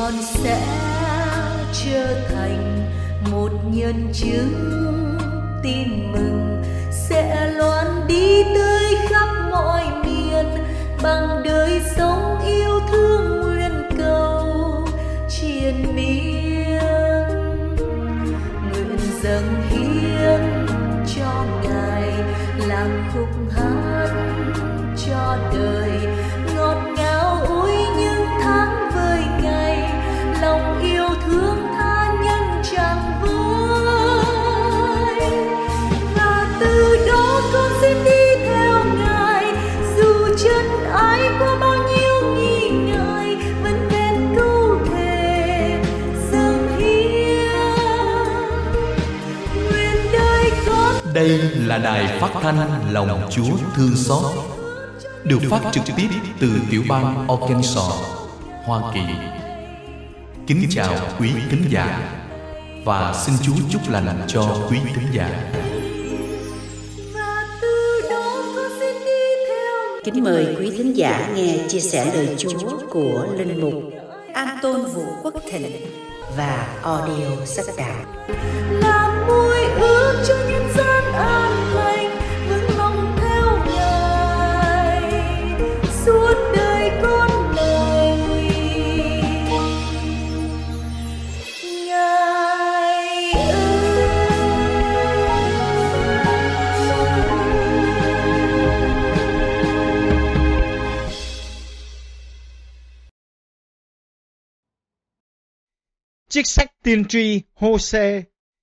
con sẽ trở thành một nhân chứng tin mừng, sẽ loan đi tới khắp mọi miền bằng đời sống yêu thương nguyên cầu triền miên. Nguyện dâng hiến cho Ngài làm khúc hát cho đời, ngọt ngào ôi những tháng vơi ngày, lòng yêu thương tha nhân tràn vơi. Và từ đó con xin đi theo Ngài, dù chân ái qua bao nhiêu nghi ngại, vẫn vẹn câu thề dâng hiến nguyện đời con. Đây là đài phát thanh Lòng Chúa Thương Xót, được phát trực tiếp từ tiểu bang Arkansas, Hoa Kỳ. Kính chào quý thính giả và xin Chúa chúc lành cho quý thính giả. Kính mời quý thính giả nghe chia sẻ lời Chúa của linh mục An Tôn Vũ Quốc Thịnh và audio sách đạo. Làm môi ước cho nhân gian an lành, vững lòng theo Ngài suốt đời con này. Ngài Trích sách tiên tri Hô-sê.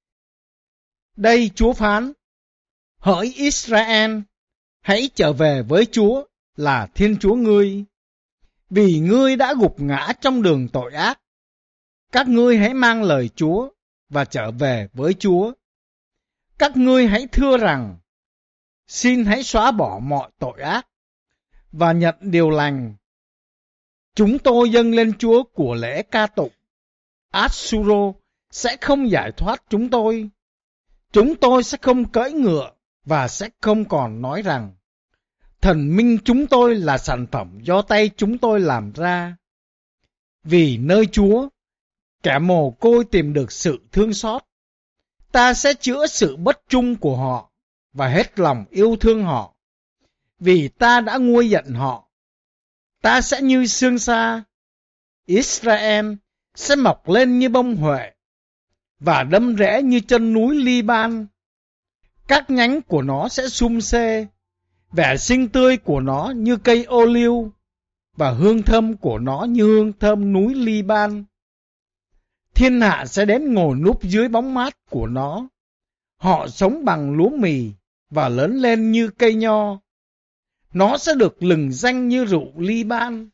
Đây Chúa phán: hỡi Israel, hãy trở về với Chúa là Thiên Chúa ngươi, vì ngươi đã gục ngã trong đường tội ác. Các ngươi hãy mang lời Chúa và trở về với Chúa. Các ngươi hãy thưa rằng: xin hãy xóa bỏ mọi tội ác và nhận điều lành. Chúng tôi dâng lên Chúa của lễ ca tụng. Assuro sẽ không giải thoát chúng tôi. Chúng tôi sẽ không cưỡi ngựa và sẽ không còn nói rằng thần minh chúng tôi là sản phẩm do tay chúng tôi làm ra. Vì nơi Chúa, kẻ mồ côi tìm được sự thương xót. Ta sẽ chữa sự bất trung của họ và hết lòng yêu thương họ. Vì ta đã nguôi giận họ. Ta sẽ như sương sa. Israel sẽ mọc lên như bông huệ và đâm rễ như chân núi Liban. Các nhánh của nó sẽ sum xê, vẻ xinh tươi của nó như cây ô liu và hương thơm của nó như hương thơm núi Liban. Thiên hạ sẽ đến ngồi núp dưới bóng mát của nó. Họ sống bằng lúa mì và lớn lên như cây nho. Nó sẽ được lừng danh như rượu Liban.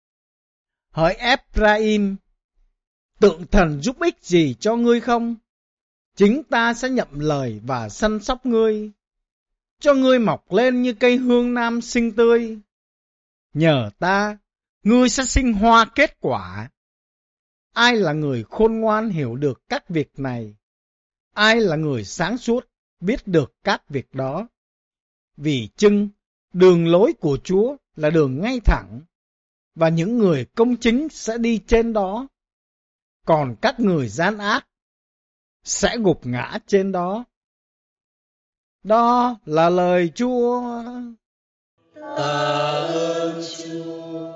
Hỡi Ephraim, tượng thần giúp ích gì cho ngươi không? Chính ta sẽ nhậm lời và săn sóc ngươi, cho ngươi mọc lên như cây hương nam xinh tươi. Nhờ ta, ngươi sẽ sinh hoa kết quả. Ai là người khôn ngoan hiểu được các việc này? Ai là người sáng suốt biết được các việc đó? Vì chưng, đường lối của Chúa là đường ngay thẳng, và những người công chính sẽ đi trên đó. Còn các người gian ác sẽ gục ngã trên đó. Đó là lời Chúa. Tạ ơn Chúa.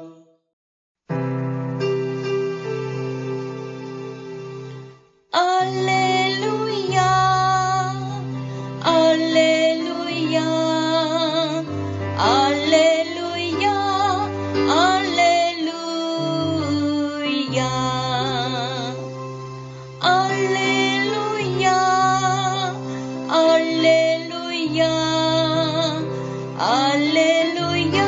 Alleluia, Alleluia, Alleluia, Alleluia, Alleluia, Alleluia, Alleluia,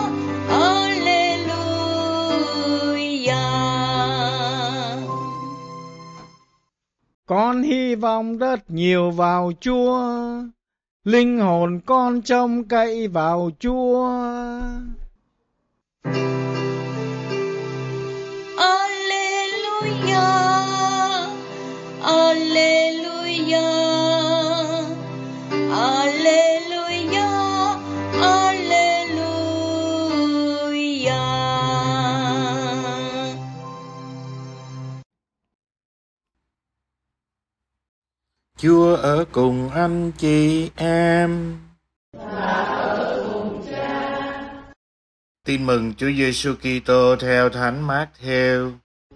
Alleluia. Con hy vọng rất nhiều vào Chúa, linh hồn con trông cậy vào Chúa. Alleluia, Alleluia, Alleluia, Alleluia. Chúa ở cùng anh chị em. Tin mừng Chúa Giêsu Kitô theo Thánh Mát-thêu.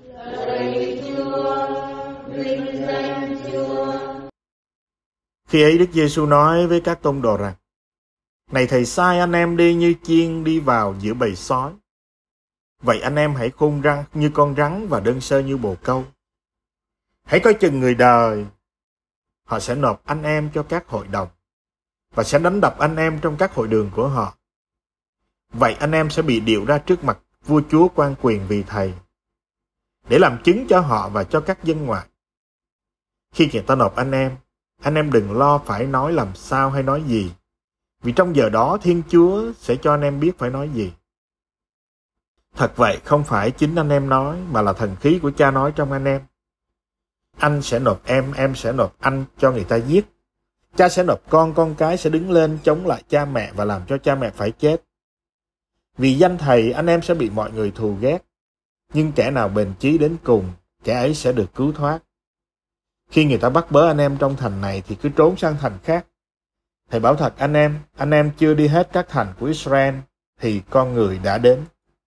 Khi ấy Đức Giêsu nói với các tông đồ rằng: Này thầy sai anh em đi như chiên đi vào giữa bầy sói. Vậy anh em hãy khôn răng như con rắn và đơn sơ như bồ câu. Hãy coi chừng người đời. Họ sẽ nộp anh em cho các hội đồng và sẽ đánh đập anh em trong các hội đường của họ. Vậy anh em sẽ bị điệu ra trước mặt vua chúa quan quyền vì thầy, để làm chứng cho họ và cho các dân ngoại. Khi người ta nộp anh em đừng lo phải nói làm sao hay nói gì, vì trong giờ đó Thiên Chúa sẽ cho anh em biết phải nói gì. Thật vậy, không phải chính anh em nói, mà là thần khí của Cha nói trong anh em. Anh sẽ nộp em sẽ nộp anh cho người ta giết. Cha sẽ nộp con cái sẽ đứng lên chống lại cha mẹ và làm cho cha mẹ phải chết. Vì danh thầy, anh em sẽ bị mọi người thù ghét, nhưng kẻ nào bền chí đến cùng, kẻ ấy sẽ được cứu thoát. Khi người ta bắt bớ anh em trong thành này thì cứ trốn sang thành khác. Thầy bảo thật anh em chưa đi hết các thành của Israel thì con người đã đến.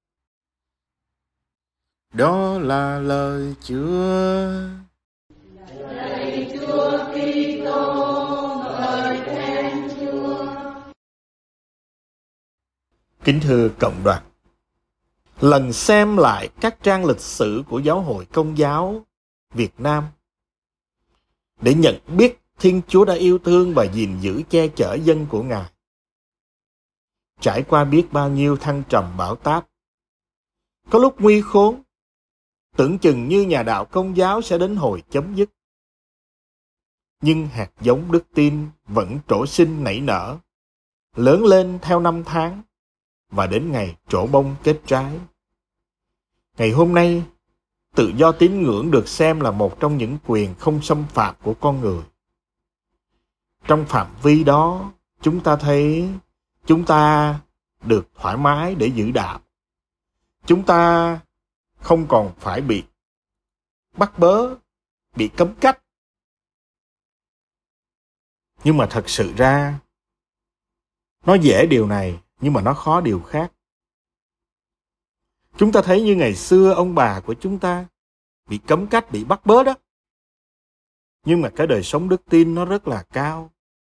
Đó là lời Chúa. Lạy Chúa Kitô, ngợi khen Chúa. Kính thưa cộng đoàn, lần xem lại các trang lịch sử của Giáo hội Công giáo Việt Nam để nhận biết Thiên Chúa đã yêu thương và gìn giữ che chở dân của Ngài. Trải qua biết bao nhiêu thăng trầm bão táp, có lúc nguy khốn, tưởng chừng như nhà đạo Công giáo sẽ đến hồi chấm dứt. Nhưng hạt giống đức tin vẫn trổ sinh nảy nở, lớn lên theo năm tháng, và đến ngày trổ bông kết trái. Ngày hôm nay, tự do tín ngưỡng được xem là một trong những quyền không xâm phạm của con người. Trong phạm vi đó, chúng ta thấy chúng ta được thoải mái để giữ đạo. Chúng ta không còn phải bị bắt bớ, bị cấm cách. Nhưng mà thật sự ra, nó dễ điều này, nhưng mà nó khó điều khác. Chúng ta thấy như ngày xưa ông bà của chúng ta bị cấm cách, bị bắt bớ đó. Nhưng mà cái đời sống đức tin nó rất là cao.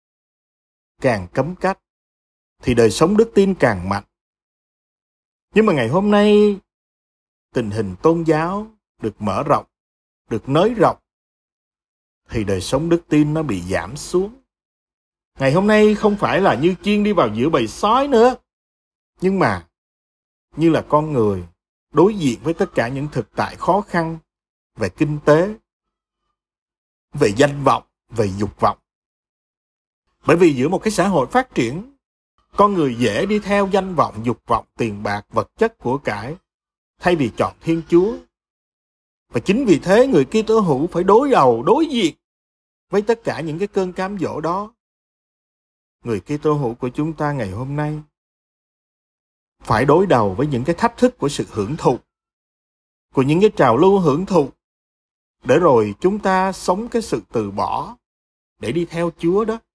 Càng cấm cách thì đời sống đức tin càng mạnh. Nhưng mà ngày hôm nay, tình hình tôn giáo được mở rộng, được nới rộng, thì đời sống đức tin nó bị giảm xuống. Ngày hôm nay không phải là như chiên đi vào giữa bầy sói nữa, nhưng mà như là con người đối diện với tất cả những thực tại khó khăn về kinh tế, về danh vọng, về dục vọng. Bởi vì giữa một cái xã hội phát triển, con người dễ đi theo danh vọng, dục vọng, tiền bạc, vật chất của cải, thay vì chọn Thiên Chúa. Và chính vì thế người Kitô hữu phải đối diện với tất cả những cái cơn cám dỗ đó. Người Kitô hữu của chúng ta ngày hôm nay phải đối đầu với những cái thách thức của sự hưởng thụ, của những cái trào lưu hưởng thụ, để rồi chúng ta sống cái sự từ bỏ để đi theo Chúa đó.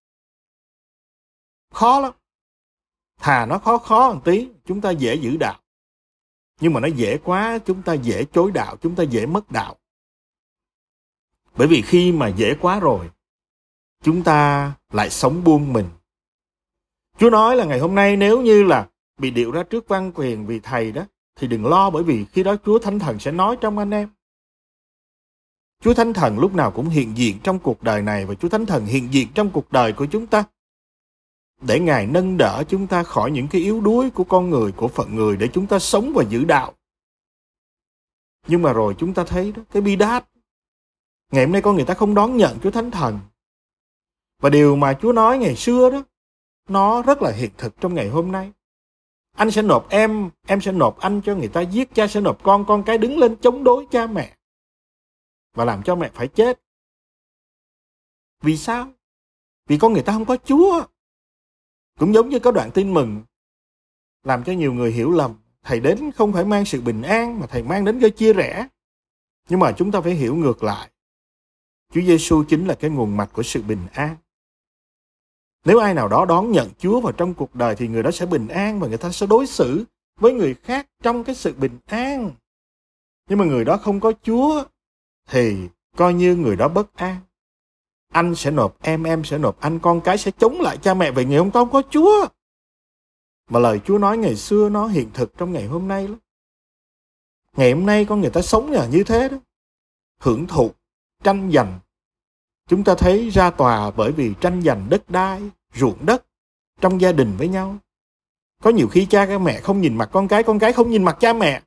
Khó lắm. Thà nó khó một tí, chúng ta dễ giữ đạo. Nhưng mà nó dễ quá, chúng ta dễ chối đạo, chúng ta dễ mất đạo. Bởi vì khi mà dễ quá rồi, chúng ta lại sống buông mình. Chúa nói là ngày hôm nay nếu như là bị điệu ra trước quan quyền vì thầy đó, thì đừng lo, bởi vì khi đó Chúa Thánh Thần sẽ nói trong anh em. Chúa Thánh Thần lúc nào cũng hiện diện trong cuộc đời này, và Chúa Thánh Thần hiện diện trong cuộc đời của chúng ta, để Ngài nâng đỡ chúng ta khỏi những cái yếu đuối của con người, của phận người, để chúng ta sống và giữ đạo. Nhưng mà rồi chúng ta thấy đó, cái bi đát. Ngày hôm nay con người ta không đón nhận Chúa Thánh Thần. Và điều mà Chúa nói ngày xưa đó, nó rất là hiện thực trong ngày hôm nay. Anh sẽ nộp em sẽ nộp anh cho người ta giết, cha sẽ nộp con cái đứng lên chống đối cha mẹ và làm cho mẹ phải chết. Vì sao? Vì con người ta không có Chúa. Cũng giống như có đoạn tin mừng làm cho nhiều người hiểu lầm, thầy đến không phải mang sự bình an mà thầy mang đến gây chia rẽ. Nhưng mà chúng ta phải hiểu ngược lại. Chúa Giêsu chính là cái nguồn mạch của sự bình an. Nếu ai nào đó đón nhận Chúa vào trong cuộc đời thì người đó sẽ bình an và người ta sẽ đối xử với người khác trong cái sự bình an. Nhưng mà người đó không có Chúa thì coi như người đó bất an. Anh sẽ nộp em sẽ nộp anh, con cái sẽ chống lại cha mẹ vì ngày hôm qua không có Chúa. Mà lời Chúa nói ngày xưa nó hiện thực trong ngày hôm nay lắm. Ngày hôm nay con người ta sống là như thế đó. Hưởng thụ, tranh giành. Chúng ta thấy ra tòa bởi vì tranh giành đất đai, ruộng đất trong gia đình với nhau. Có nhiều khi cha các mẹ không nhìn mặt con cái không nhìn mặt cha mẹ.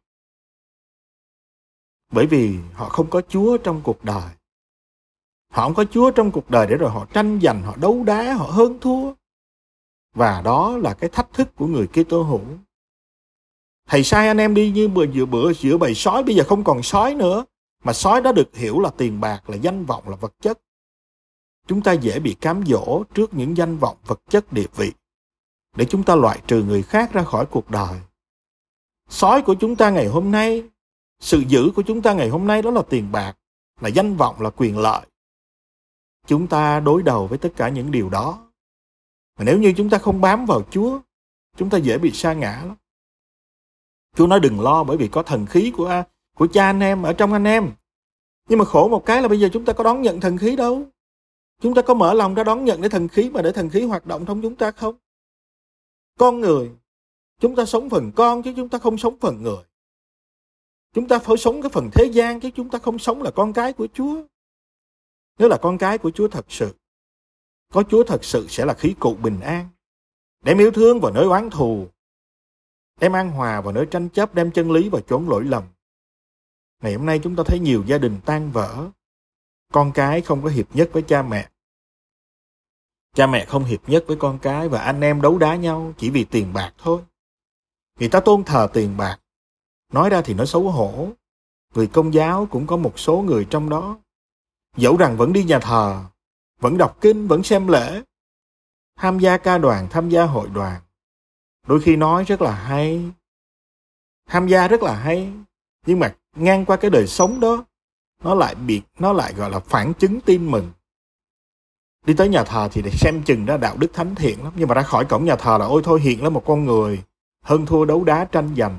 Bởi vì họ không có Chúa trong cuộc đời. Họ không có Chúa trong cuộc đời để rồi họ tranh giành, họ đấu đá, họ hơn thua. Và đó là cái thách thức của người Kitô hữu. Thầy sai anh em đi như giữa bầy sói, bây giờ không còn sói nữa. Mà sói đó được hiểu là tiền bạc, là danh vọng, là vật chất. Chúng ta dễ bị cám dỗ trước những danh vọng, vật chất, địa vị, để chúng ta loại trừ người khác ra khỏi cuộc đời. Sói của chúng ta ngày hôm nay, sự dữ của chúng ta ngày hôm nay đó là tiền bạc, là danh vọng, là quyền lợi. Chúng ta đối đầu với tất cả những điều đó. Mà nếu như chúng ta không bám vào Chúa, chúng ta dễ bị sa ngã lắm. Chúa nói đừng lo bởi vì có thần khí của cha anh em ở trong anh em. Nhưng mà khổ một cái là bây giờ chúng ta có đón nhận thần khí đâu. Chúng ta có mở lòng ra đón nhận để thần khí mà để thần khí hoạt động trong chúng ta không? Con người, chúng ta sống phần con chứ chúng ta không sống phần người. Chúng ta phải sống cái phần thế gian chứ chúng ta không sống là con cái của Chúa. Nếu là con cái của Chúa thật sự, có Chúa thật sự sẽ là khí cụ bình an. Đem yêu thương vào nơi oán thù, đem an hòa vào nơi tranh chấp, đem chân lý vào chốn lỗi lầm. Ngày hôm nay chúng ta thấy nhiều gia đình tan vỡ. Con cái không có hiệp nhất với cha mẹ. Cha mẹ không hiệp nhất với con cái và anh em đấu đá nhau chỉ vì tiền bạc thôi. Người ta tôn thờ tiền bạc. Nói ra thì nó xấu hổ. Người Công giáo cũng có một số người trong đó. Dẫu rằng vẫn đi nhà thờ, vẫn đọc kinh, vẫn xem lễ, tham gia ca đoàn, tham gia hội đoàn. Đôi khi nói rất là hay, tham gia rất là hay, nhưng mà ngang qua cái đời sống đó, nó lại gọi là phản chứng tin mừng. Đi tới nhà thờ thì để xem chừng ra đạo đức thánh thiện lắm, nhưng mà ra khỏi cổng nhà thờ là ôi thôi hiện là một con người hơn thua đấu đá tranh giành.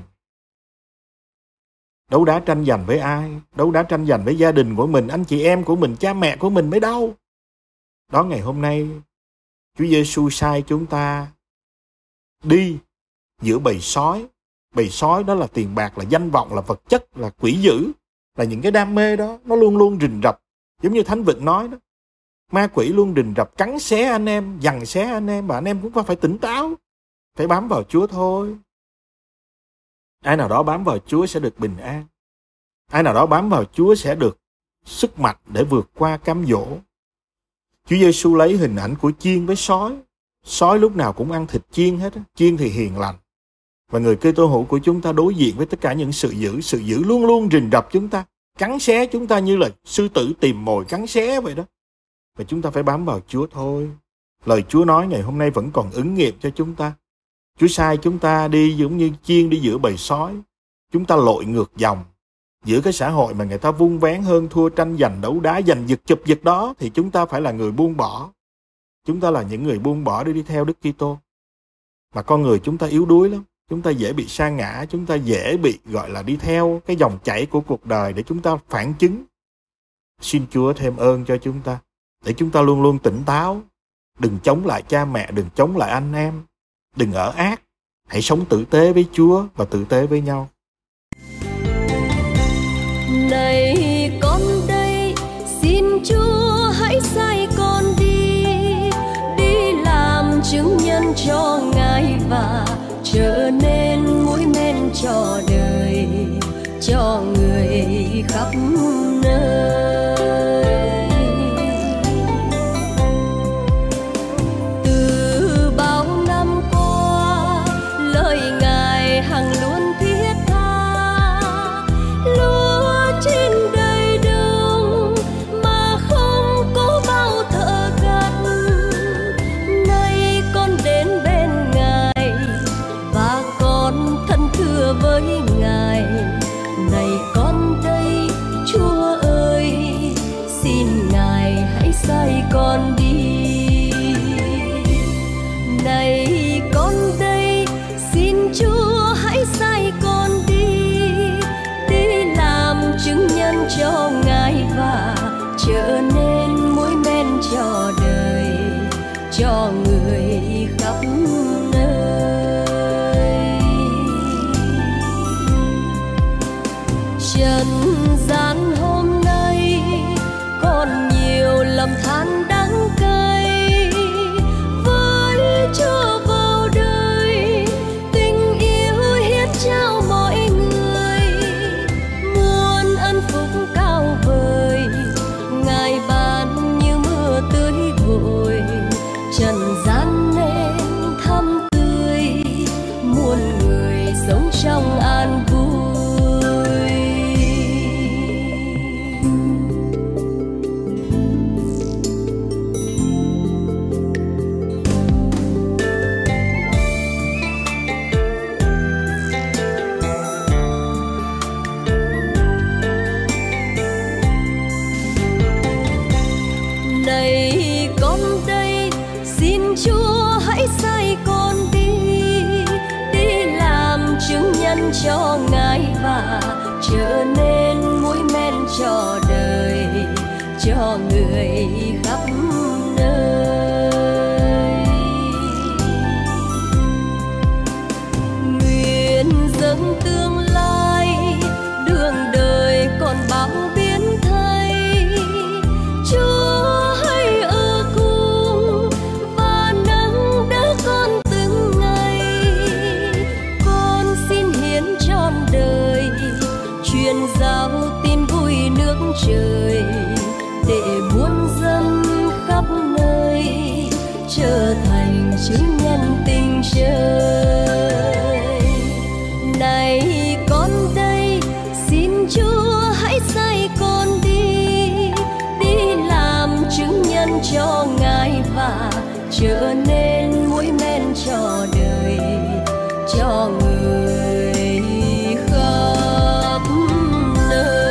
Đấu đá tranh giành với ai? Đấu đá tranh giành với gia đình của mình, anh chị em của mình, cha mẹ của mình mới đau. Đó, ngày hôm nay Chúa Giêsu sai chúng ta đi giữa bầy sói. Bầy sói đó là tiền bạc, là danh vọng, là vật chất, là quỷ dữ, là những cái đam mê đó, nó luôn luôn rình rập. Giống như Thánh Vịnh nói đó, ma quỷ luôn rình rập, cắn xé anh em, giằng xé anh em, và anh em cũng phải tỉnh táo, phải bám vào Chúa thôi. Ai nào đó bám vào Chúa sẽ được bình an. Ai nào đó bám vào Chúa sẽ được sức mạnh để vượt qua cám dỗ. Chúa Giêsu lấy hình ảnh của chiên với sói. Sói lúc nào cũng ăn thịt chiên hết. Chiên thì hiền lành. Và người Kitô hữu của chúng ta đối diện với tất cả những sự dữ luôn luôn rình rập chúng ta, cắn xé chúng ta như là sư tử tìm mồi cắn xé vậy đó. Và chúng ta phải bám vào Chúa thôi. Lời Chúa nói ngày hôm nay vẫn còn ứng nghiệm cho chúng ta. Chúa sai chúng ta đi giống như chiên đi giữa bầy sói. Chúng ta lội ngược dòng. Giữa cái xã hội mà người ta vung vén hơn thua, tranh giành, đấu đá, giành giật, chụp giật đó, thì chúng ta phải là người buông bỏ. Chúng ta là những người buông bỏ để đi theo Đức Kitô. Mà con người chúng ta yếu đuối lắm. Chúng ta dễ bị sa ngã, chúng ta dễ bị gọi là đi theo cái dòng chảy của cuộc đời để chúng ta phản chứng. Xin Chúa thêm ơn cho chúng ta, để chúng ta luôn luôn tỉnh táo. Đừng chống lại cha mẹ, đừng chống lại anh em, đừng ở ác. Hãy sống tử tế với Chúa và tử tế với nhau. Này con đây, xin Chúa hãy sai con đi làm chứng nhân cho Ngài và trở nên mũi men cho đời, cho người khắp nơi. Từ bao năm qua, lời Ngài hằng luôn thiết tha, lúa trên đầy đồng mà không có bao thợ gặt. Nay con đến bên Ngài và con thân thưa với Ngài. Này con đây, Chúa ơi, xin Ngài trong an vui. Này con đây, xin Chúa hãy sai con đi làm chứng nhân cho Ngài và trở nên mũi men cho đời, cho người khắp nơi. Nguyện dâng tương lai, đường đời còn bao biến thay. Chúa hãy ở cùng và nâng đỡ con từng ngày. Con xin hiến trọn đời, truyền giao tin vui nước trời, để muôn dân khắp nơi trở thành chứng nhân tình trời. Này con đây, xin Chúa hãy sai con đi làm chứng nhân cho Ngài và trở nên mũi men cho đời, cho người khắp nơi.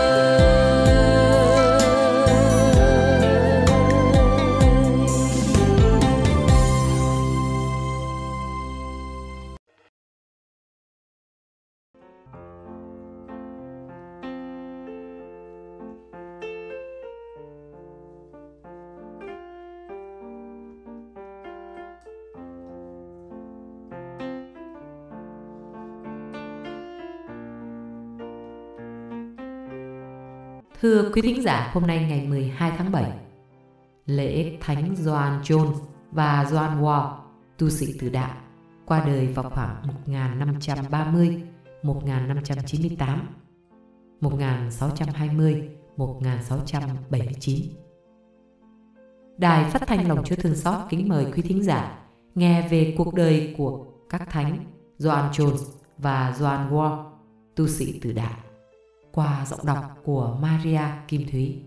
Thưa quý thính giả, hôm nay ngày 12 tháng 7, lễ Thánh Gioan Jones và Gioan Wall, tu sĩ tử đạo, qua đời vào khoảng 1530, 1598, 1620, 1679. Đài Phát thanh Lòng Chúa Thương Xót kính mời quý thính giả nghe về cuộc đời của các thánh Gioan Jones và Gioan Wall, tu sĩ tử đạo, qua giọng đọc của Maria Kim Thúy.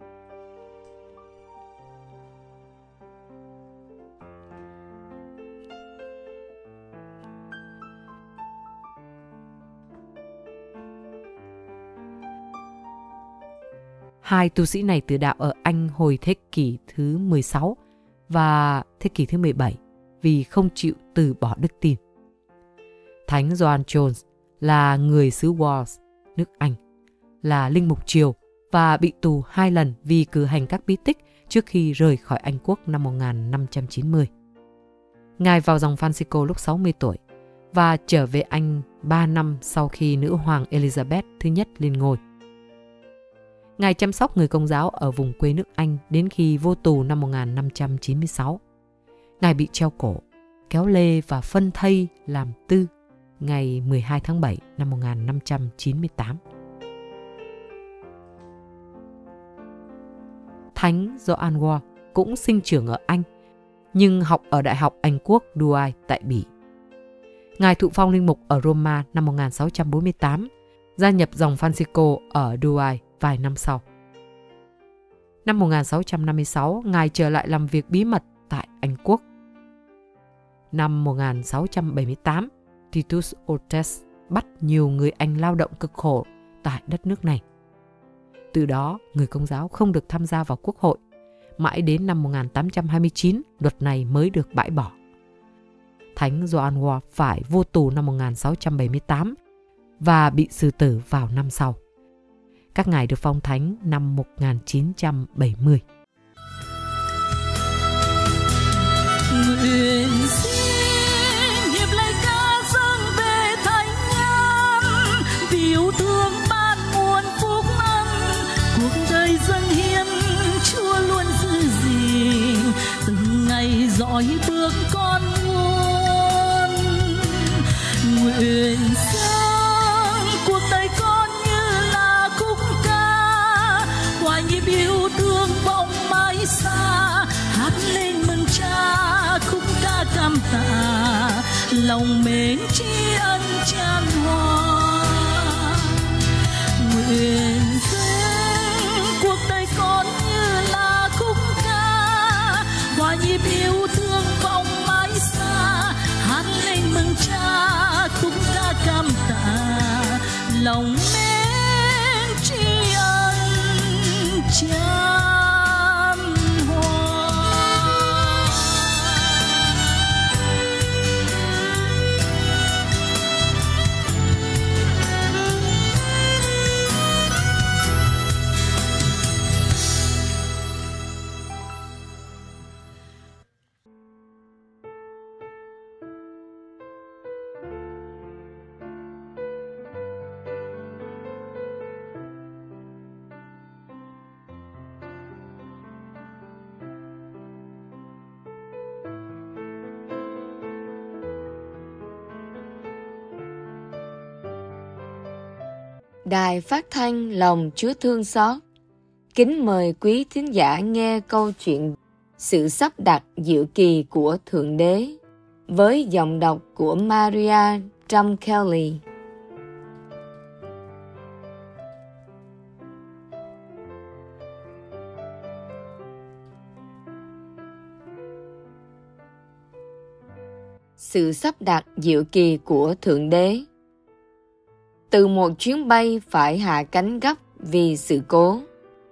Hai tu sĩ này tử đạo ở Anh hồi thế kỷ thứ 16 và thế kỷ thứ 17 vì không chịu từ bỏ đức tin. Thánh Gioan Jones là người xứ Wales, nước Anh, là linh mục triều và bị tù 2 lần vì cử hành các bí tích trước khi rời khỏi Anh quốc năm 1590. Ngài vào dòng Francisco lúc 60 tuổi và trở về Anh 3 năm sau khi nữ hoàng Elizabeth thứ nhất lên ngôi. Ngài chăm sóc người Công giáo ở vùng quê nước Anh đến khi vô tù năm 1596. Ngài bị treo cổ, kéo lê và phân thây làm tư ngày 12 tháng 7 năm 1598. Thánh Gioan Wall cũng sinh trưởng ở Anh, nhưng học ở Đại học Anh quốc Douai tại Bỉ. Ngài thụ phong linh mục ở Roma năm 1648, gia nhập dòng Francisco ở Douai vài năm sau. Năm 1656, Ngài trở lại làm việc bí mật tại Anh quốc. Năm 1678, Titus Oates bắt nhiều người Anh lao động cực khổ tại đất nước này. Từ đó, người Công giáo không được tham gia vào quốc hội. Mãi đến năm 1829, luật này mới được bãi bỏ. Thánh Gioan Wall phải vô tù năm 1678 và bị xử tử vào năm sau. Các ngài được phong thánh năm 1970. Nguyện xin hiệp lời ca dâng về thánh nhân, vì yêu thương ban muôn phúc ân, cuộc đời dâng hiến Chúa luôn giữ gìn, từng ngày dõi bước con muôn. Nguyện dâng cuộc đời con như là khúc ca, qua nhịp yêu thương vọng mãi xa, hát lên mừng Cha khúc ca cảm tạ lòng mến tri ân chan hòa. Nguyện dâng cuộc đời con như là khúc ca, hòa nhịp yêu thương vọng mãi xa, hát lên mừng cha khúc ca cảm tạ, lòng mến tri ân chan hòa. Đài Phát thanh Lòng Chúa Thương Xót kính mời quý thính giả nghe câu chuyện Sự sắp đặt diệu kỳ của Thượng Đế với giọng đọc của Maria Trump Kelly. Sự sắp đặt diệu kỳ của Thượng Đế. Từ một chuyến bay phải hạ cánh gấp vì sự cố.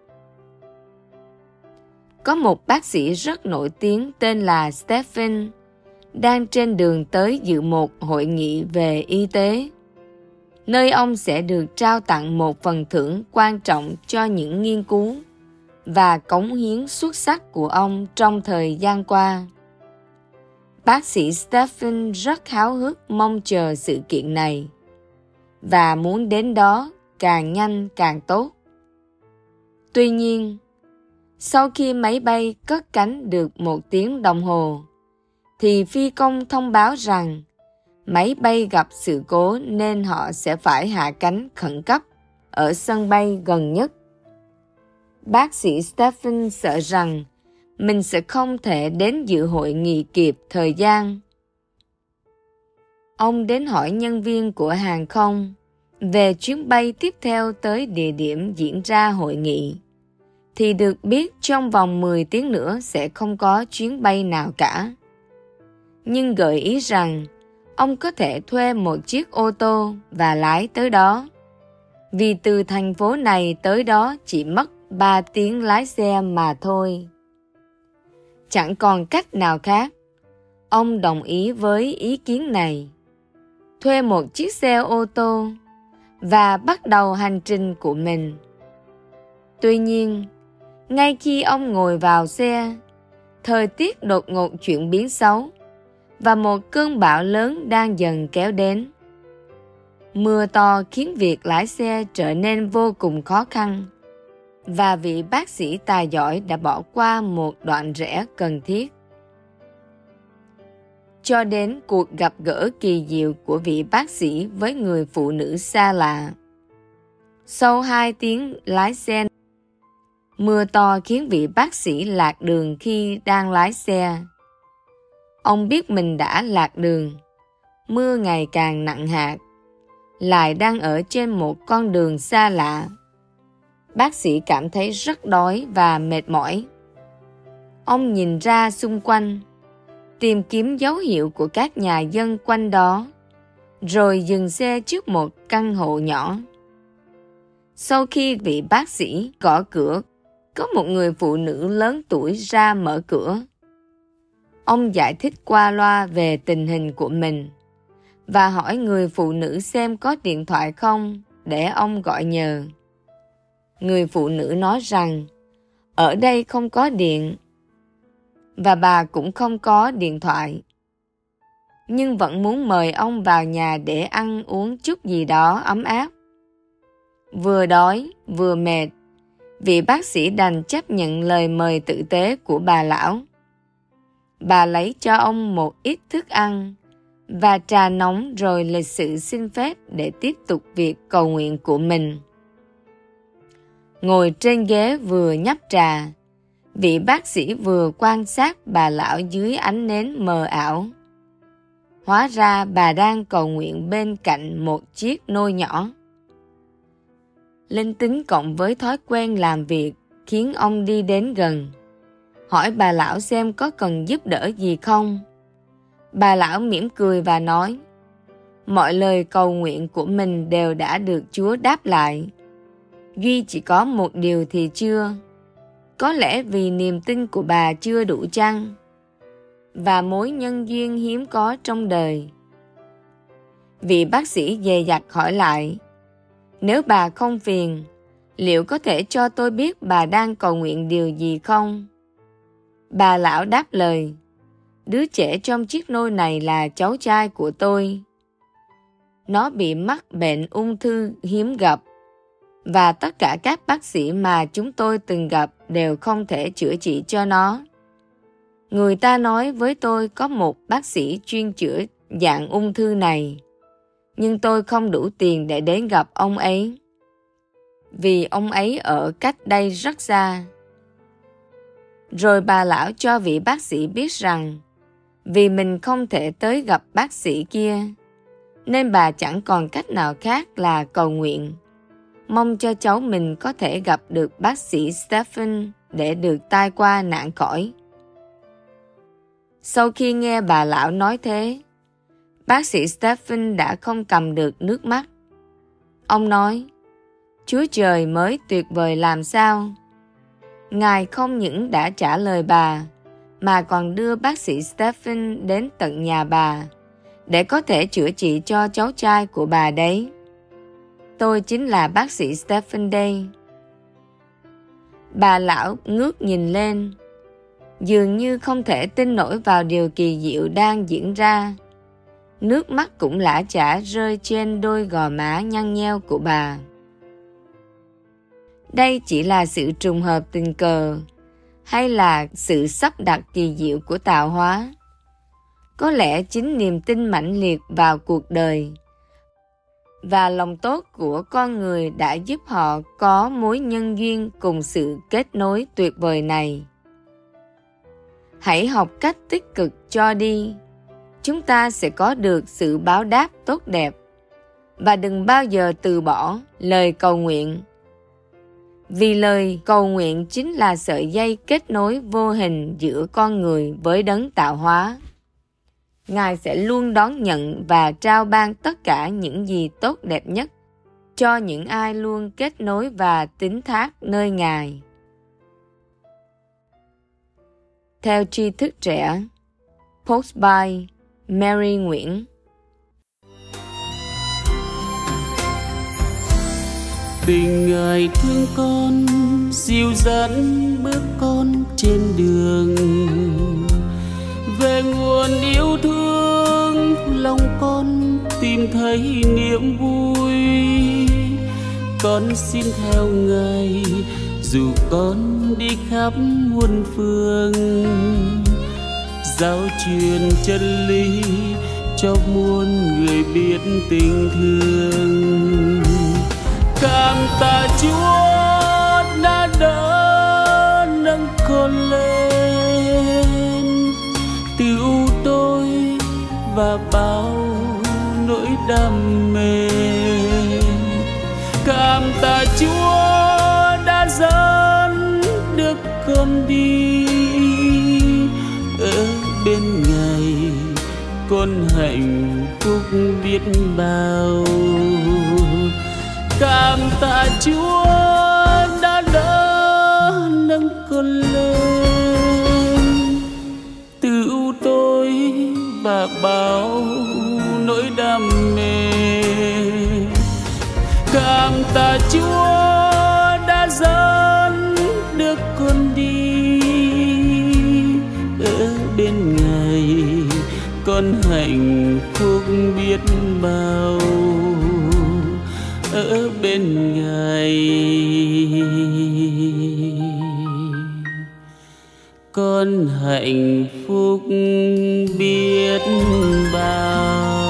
Có một bác sĩ rất nổi tiếng tên là Stephen đang trên đường tới dự một hội nghị về y tế, nơi ông sẽ được trao tặng một phần thưởng quan trọng cho những nghiên cứu và cống hiến xuất sắc của ông trong thời gian qua. Bác sĩ Stephen rất háo hức mong chờ sự kiện này và muốn đến đó càng nhanh càng tốt. Tuy nhiên, sau khi máy bay cất cánh được 1 tiếng đồng hồ, thì phi công thông báo rằng máy bay gặp sự cố nên họ sẽ phải hạ cánh khẩn cấp ở sân bay gần nhất. Bác sĩ Stephen sợ rằng mình sẽ không thể đến dự hội nghị kịp thời gian. Ông đến hỏi nhân viên của hàng không về chuyến bay tiếp theo tới địa điểm diễn ra hội nghị, thì được biết trong vòng 10 tiếng nữa sẽ không có chuyến bay nào cả. Nhưng gợi ý rằng ông có thể thuê một chiếc ô tô và lái tới đó, vì từ thành phố này tới đó chỉ mất 3 tiếng lái xe mà thôi. Chẳng còn cách nào khác, ông đồng ý với ý kiến này, thuê một chiếc xe ô tô và bắt đầu hành trình của mình. Tuy nhiên, ngay khi ông ngồi vào xe, thời tiết đột ngột chuyển biến xấu và một cơn bão lớn đang dần kéo đến. Mưa to khiến việc lái xe trở nên vô cùng khó khăn, và vị bác sĩ tài giỏi đã bỏ qua một đoạn rẽ cần thiết. Cho đến cuộc gặp gỡ kỳ diệu của vị bác sĩ với người phụ nữ xa lạ. Sau 2 tiếng lái xe, mưa to khiến vị bác sĩ lạc đường khi đang lái xe. Ông biết mình đã lạc đường. Mưa ngày càng nặng hạt, lại đang ở trên một con đường xa lạ. Bác sĩ cảm thấy rất đói và mệt mỏi. Ông nhìn ra xung quanh, tìm kiếm dấu hiệu của các nhà dân quanh đó, rồi dừng xe trước một căn hộ nhỏ. Sau khi vị bác sĩ gõ cửa, có một người phụ nữ lớn tuổi ra mở cửa. Ông giải thích qua loa về tình hình của mình và hỏi người phụ nữ xem có điện thoại không để ông gọi nhờ. Người phụ nữ nói rằng ở đây không có điện và bà cũng không có điện thoại, nhưng vẫn muốn mời ông vào nhà để ăn uống chút gì đó ấm áp. Vừa đói vừa mệt, vị bác sĩ đành chấp nhận lời mời tử tế của bà lão. Bà lấy cho ông một ít thức ăn và trà nóng, rồi lịch sự xin phép để tiếp tục việc cầu nguyện của mình. Ngồi trên ghế vừa nhấp trà, vị bác sĩ vừa quan sát bà lão dưới ánh nến mờ ảo. Hóa ra bà đang cầu nguyện bên cạnh một chiếc nôi nhỏ. Linh tính cộng với thói quen làm việc khiến ông đi đến gần, hỏi bà lão xem có cần giúp đỡ gì không. Bà lão mỉm cười và nói, mọi lời cầu nguyện của mình đều đã được Chúa đáp lại. Duy chỉ có một điều thì chưa. Có lẽ vì niềm tin của bà chưa đủ chăng? Và mối nhân duyên hiếm có trong đời. Vị bác sĩ dè dặt hỏi lại, nếu bà không phiền, liệu có thể cho tôi biết bà đang cầu nguyện điều gì không? Bà lão đáp lời, đứa trẻ trong chiếc nôi này là cháu trai của tôi. Nó bị mắc bệnh ung thư hiếm gặp, và tất cả các bác sĩ mà chúng tôi từng gặp đều không thể chữa trị cho nó. Người ta nói với tôi có một bác sĩ chuyên chữa dạng ung thư này, nhưng tôi không đủ tiền để đến gặp ông ấy, vì ông ấy ở cách đây rất xa. Rồi bà lão cho vị bác sĩ biết rằng, vì mình không thể tới gặp bác sĩ kia, nên bà chẳng còn cách nào khác là cầu nguyện, mong cho cháu mình có thể gặp được bác sĩ Stephen để được tai qua nạn khỏi. Sau khi nghe bà lão nói thế, bác sĩ Stephen đã không cầm được nước mắt. Ông nói, Chúa Trời mới tuyệt vời làm sao. Ngài không những đã trả lời bà, mà còn đưa bác sĩ Stephen đến tận nhà bà, để có thể chữa trị cho cháu trai của bà đấy. Tôi chính là bác sĩ Stephen đây. Bà lão ngước nhìn lên, dường như không thể tin nổi vào điều kỳ diệu đang diễn ra. Nước mắt cũng lã chã rơi trên đôi gò má nhăn nheo của bà. Đây chỉ là sự trùng hợp tình cờ, hay là sự sắp đặt kỳ diệu của tạo hóa? Có lẽ chính niềm tin mãnh liệt vào cuộc đời và lòng tốt của con người đã giúp họ có mối nhân duyên cùng sự kết nối tuyệt vời này. Hãy học cách tích cực cho đi, chúng ta sẽ có được sự báo đáp tốt đẹp. Và đừng bao giờ từ bỏ lời cầu nguyện, vì lời cầu nguyện chính là sợi dây kết nối vô hình giữa con người với đấng tạo hóa. Ngài sẽ luôn đón nhận và trao ban tất cả những gì tốt đẹp nhất cho những ai luôn kết nối và tín thác nơi Ngài. Theo tri thức trẻ, Post by Mary Nguyễn. Tình Ngài thương con, dìu dắt bước con trên đường, về nguồn yêu thương lòng con tìm thấy niềm vui. Con xin theo Ngài dù con đi khắp muôn phương, giáo truyền chân lý cho muôn người biết tình thương. Cảm tạ Chúa đã đỡ nâng con lên, cứu tôi và bao nỗi đam mê. Cảm tạ Chúa đã dẫn được con đi, ở bên Ngài con hạnh phúc biết bao. Cảm tạ Chúa đã đỡ nâng con lên, cứu tôi và bao nỗi đam mê. Cảm tạ Chúa đã dẫn được con đi, ở bên Ngài con hạnh phúc biết bao. Ở bên Ngài con hạnh phúc biết bao.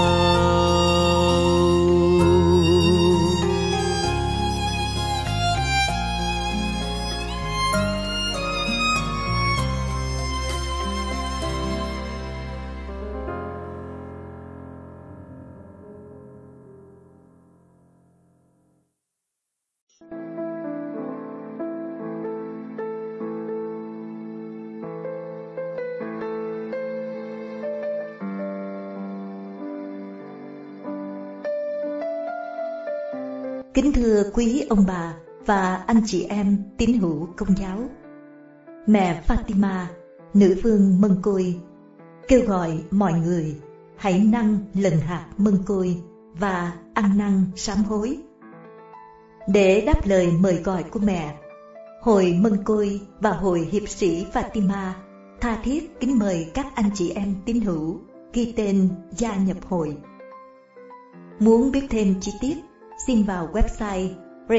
Kính thưa quý ông bà và anh chị em tín hữu Công giáo, mẹ Fatima, nữ vương mân côi, kêu gọi mọi người hãy năn lần hạt mân côi và ăn năn sám hối. Để đáp lời mời gọi của mẹ, Hội Mân Côi và Hội Hiệp sĩ Fatima tha thiết kính mời các anh chị em tín hữu ghi tên gia nhập hội. Muốn biết thêm chi tiết, xin vào website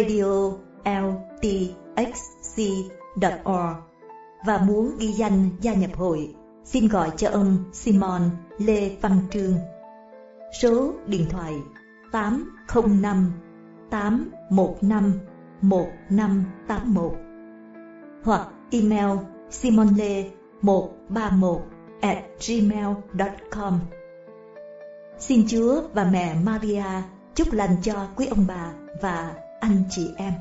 radioltxc.org và muốn ghi danh gia nhập hội, xin gọi cho ông Simon Lê Văn Trương. Số điện thoại 805 815 1581 hoặc email simonle131@gmail.com. Xin Chúa và mẹ Maria chúc lành cho quý ông bà và anh chị em.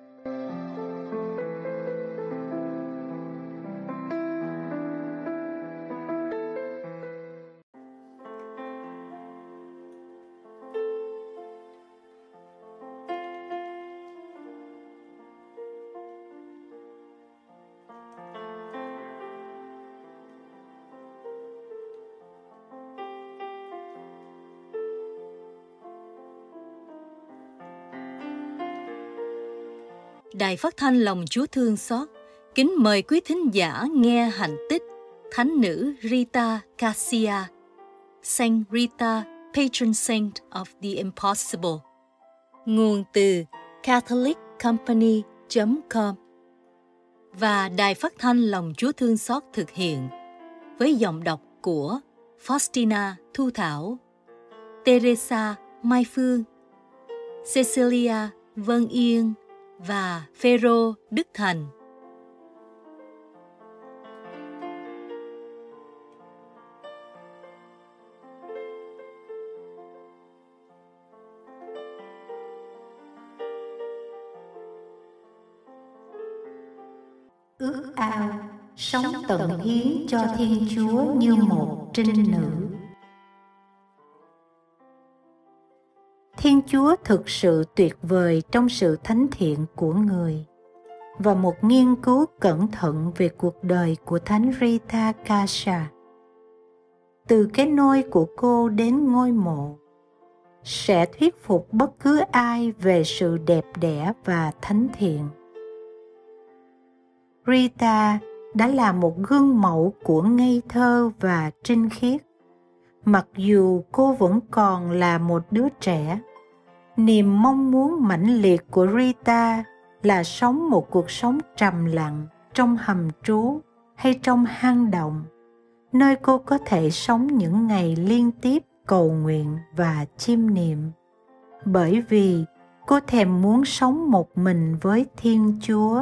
Đài Phát thanh Lòng Chúa Thương Xót kính mời quý thính giả nghe hạnh tích Thánh nữ Rita Cassia, Saint Rita, Patron Saint of the Impossible. Nguồn từ catholiccompany.com và Đài Phát thanh Lòng Chúa Thương Xót thực hiện với giọng đọc của Faustina Thu Thảo, Teresa Mai Phương, Cecilia Vân Yên và Phêrô Đức Thành. Ước ao sống tận hiến cho Thiên Chúa như một trinh nữ. Thiên Chúa thực sự tuyệt vời trong sự thánh thiện của người. Và một nghiên cứu cẩn thận về cuộc đời của Thánh Rita Cassia, từ cái nôi của cô đến ngôi mộ, sẽ thuyết phục bất cứ ai về sự đẹp đẽ và thánh thiện. Rita đã là một gương mẫu của ngây thơ và trinh khiết. Mặc dù cô vẫn còn là một đứa trẻ, niềm mong muốn mãnh liệt của Rita là sống một cuộc sống trầm lặng trong hầm trú hay trong hang động, nơi cô có thể sống những ngày liên tiếp cầu nguyện và chiêm niệm, bởi vì cô thèm muốn sống một mình với Thiên Chúa.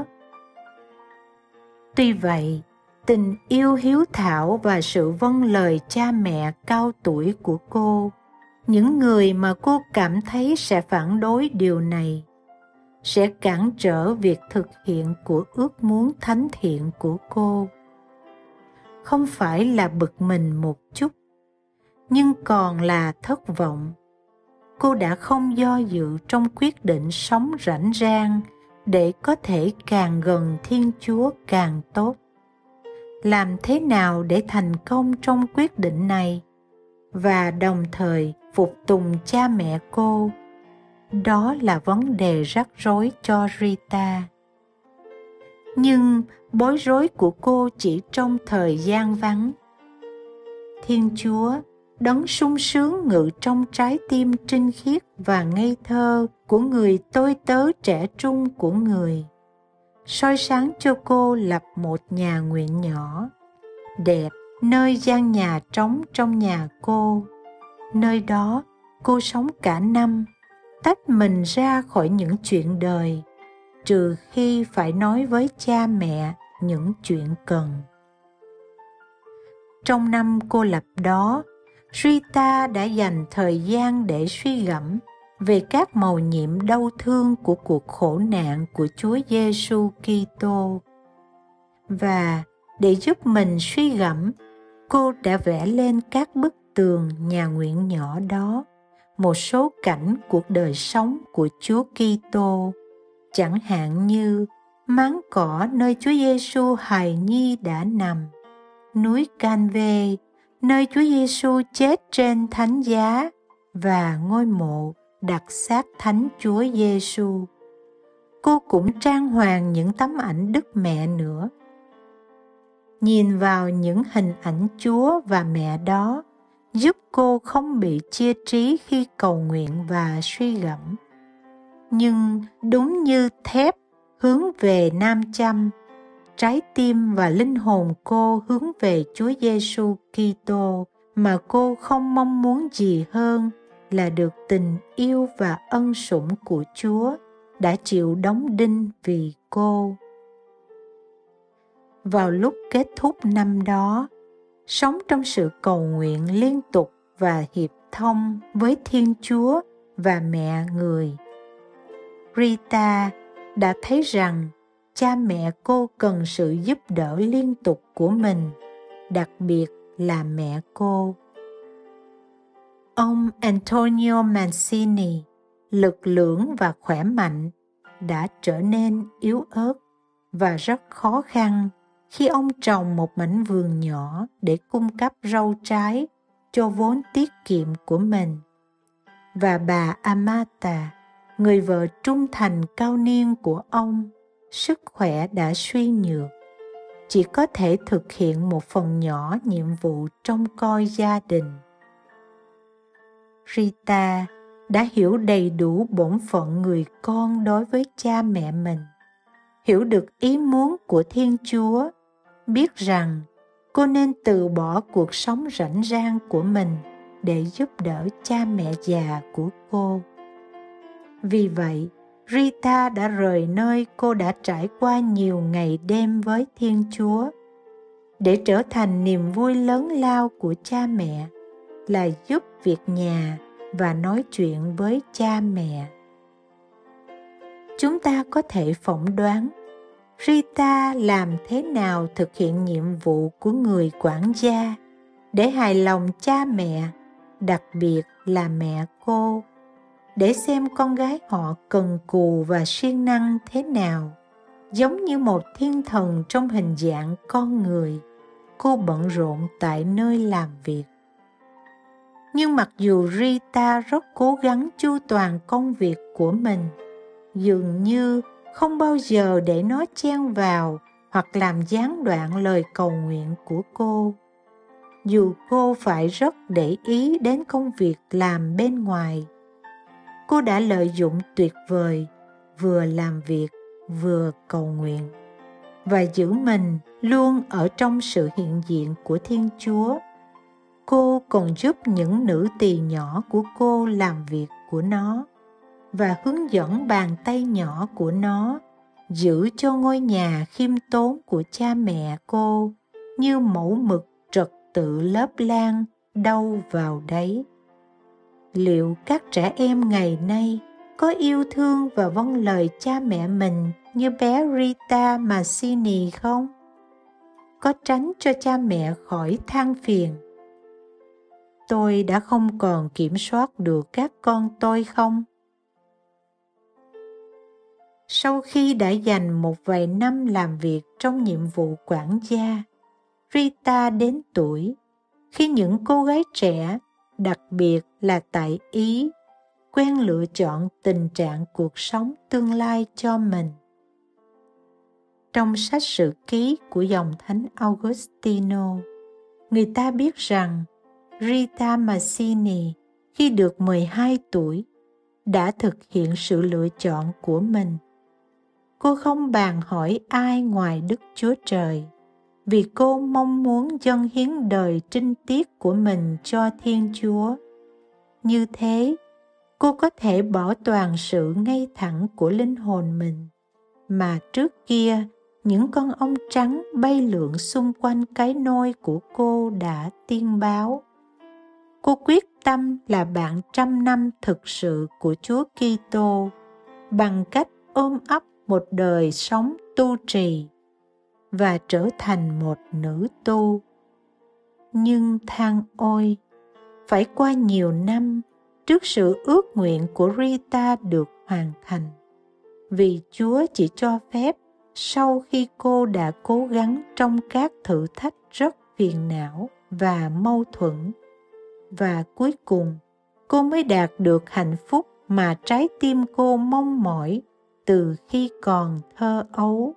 Tuy vậy, tình yêu hiếu thảo và sự vâng lời cha mẹ cao tuổi của cô, những người mà cô cảm thấy sẽ phản đối điều này, sẽ cản trở việc thực hiện của ước muốn thánh thiện của cô. Không phải là bực mình một chút, nhưng còn là thất vọng. Cô đã không do dự trong quyết định sống rảnh rang để có thể càng gần Thiên Chúa càng tốt. Làm thế nào để thành công trong quyết định này và đồng thời phục tùng cha mẹ cô? Đó là vấn đề rắc rối cho Rita. Nhưng bối rối của cô chỉ trong thời gian vắng. Thiên Chúa, đấng sung sướng ngự trong trái tim trinh khiết và ngây thơ của người tôi tớ trẻ trung của người, soi sáng cho cô lập một nhà nguyện nhỏ, đẹp, nơi gian nhà trống trong nhà cô. Nơi đó, cô sống cả năm, tách mình ra khỏi những chuyện đời, trừ khi phải nói với cha mẹ những chuyện cần. Trong năm cô lập đó, Rita đã dành thời gian để suy gẫm về các mầu nhiệm đau thương của cuộc khổ nạn của Chúa Giêsu Kitô. Và để giúp mình suy gẫm, cô đã vẽ lên các bức tường nhà nguyện nhỏ đó một số cảnh cuộc đời sống của Chúa Kitô, chẳng hạn như máng cỏ nơi Chúa Giêsu hài nhi đã nằm, núi Can-vê nơi Chúa Giêsu chết trên thánh giá và ngôi mộ đặt xác Thánh Chúa Giêsu. Cô cũng trang hoàng những tấm ảnh Đức Mẹ nữa. Nhìn vào những hình ảnh Chúa và Mẹ đó giúp cô không bị chia trí khi cầu nguyện và suy gẫm. Nhưng đúng như thép hướng về nam châm, trái tim và linh hồn cô hướng về Chúa Giêsu Kitô, mà cô không mong muốn gì hơn là được tình yêu và ân sủng của Chúa đã chịu đóng đinh vì cô. Vào lúc kết thúc năm đó, sống trong sự cầu nguyện liên tục và hiệp thông với Thiên Chúa và Mẹ Người, Rita đã thấy rằng cha mẹ cô cần sự giúp đỡ liên tục của mình, đặc biệt là mẹ cô. Ông Antonio Mancini, lực lưỡng và khỏe mạnh, đã trở nên yếu ớt và rất khó khăn khi ông trồng một mảnh vườn nhỏ để cung cấp rau trái cho vốn tiết kiệm của mình. Và bà Amata, người vợ trung thành cao niên của ông, sức khỏe đã suy nhược, chỉ có thể thực hiện một phần nhỏ nhiệm vụ trông coi gia đình. Rita đã hiểu đầy đủ bổn phận người con đối với cha mẹ mình, hiểu được ý muốn của Thiên Chúa, biết rằng cô nên từ bỏ cuộc sống rảnh rang của mình để giúp đỡ cha mẹ già của cô. Vì vậy, Rita đã rời nơi cô đã trải qua nhiều ngày đêm với Thiên Chúa, để trở thành niềm vui lớn lao của cha mẹ là giúp việc nhà và nói chuyện với cha mẹ. Chúng ta có thể phỏng đoán Rita làm thế nào thực hiện nhiệm vụ của người quản gia để hài lòng cha mẹ, đặc biệt là mẹ cô, để xem con gái họ cần cù và siêng năng thế nào. Giống như một thiên thần trong hình dạng con người, cô bận rộn tại nơi làm việc. Nhưng mặc dù Rita rất cố gắng chu toàn công việc của mình, dường như không bao giờ để nó chen vào hoặc làm gián đoạn lời cầu nguyện của cô. Dù cô phải rất để ý đến công việc làm bên ngoài, cô đã lợi dụng tuyệt vời vừa làm việc vừa cầu nguyện và giữ mình luôn ở trong sự hiện diện của Thiên Chúa. Cô còn giúp những nữ tỳ nhỏ của cô làm việc của nó và hướng dẫn bàn tay nhỏ của nó giữ cho ngôi nhà khiêm tốn của cha mẹ cô như mẫu mực trật tự lớp lang đâu vào đấy. Liệu các trẻ em ngày nay có yêu thương và vâng lời cha mẹ mình như bé Rita Mancini không? Có tránh cho cha mẹ khỏi than phiền: tôi đã không còn kiểm soát được các con tôi không? Sau khi đã dành một vài năm làm việc trong nhiệm vụ quản gia, Rita đến tuổi khi những cô gái trẻ, đặc biệt là tại Ý, quen lựa chọn tình trạng cuộc sống tương lai cho mình. Trong sách sử ký của dòng thánh Augustino, người ta biết rằng Rita Mancini khi được 12 tuổi đã thực hiện sự lựa chọn của mình. Cô không bàn hỏi ai ngoài Đức Chúa Trời, vì cô mong muốn dâng hiến đời trinh tiết của mình cho Thiên Chúa. Như thế, cô có thể bỏ toàn sự ngay thẳng của linh hồn mình, mà trước kia những con ong trắng bay lượn xung quanh cái nôi của cô đã tiên báo. Cô quyết tâm là bạn trăm năm thực sự của Chúa Kitô bằng cách ôm ấp một đời sống tu trì và trở thành một nữ tu. Nhưng than ôi, phải qua nhiều năm trước sự ước nguyện của Rita được hoàn thành, vì Chúa chỉ cho phép sau khi cô đã cố gắng trong các thử thách rất phiền não và mâu thuẫn, và cuối cùng cô mới đạt được hạnh phúc mà trái tim cô mong mỏi từ khi còn thơ ấu.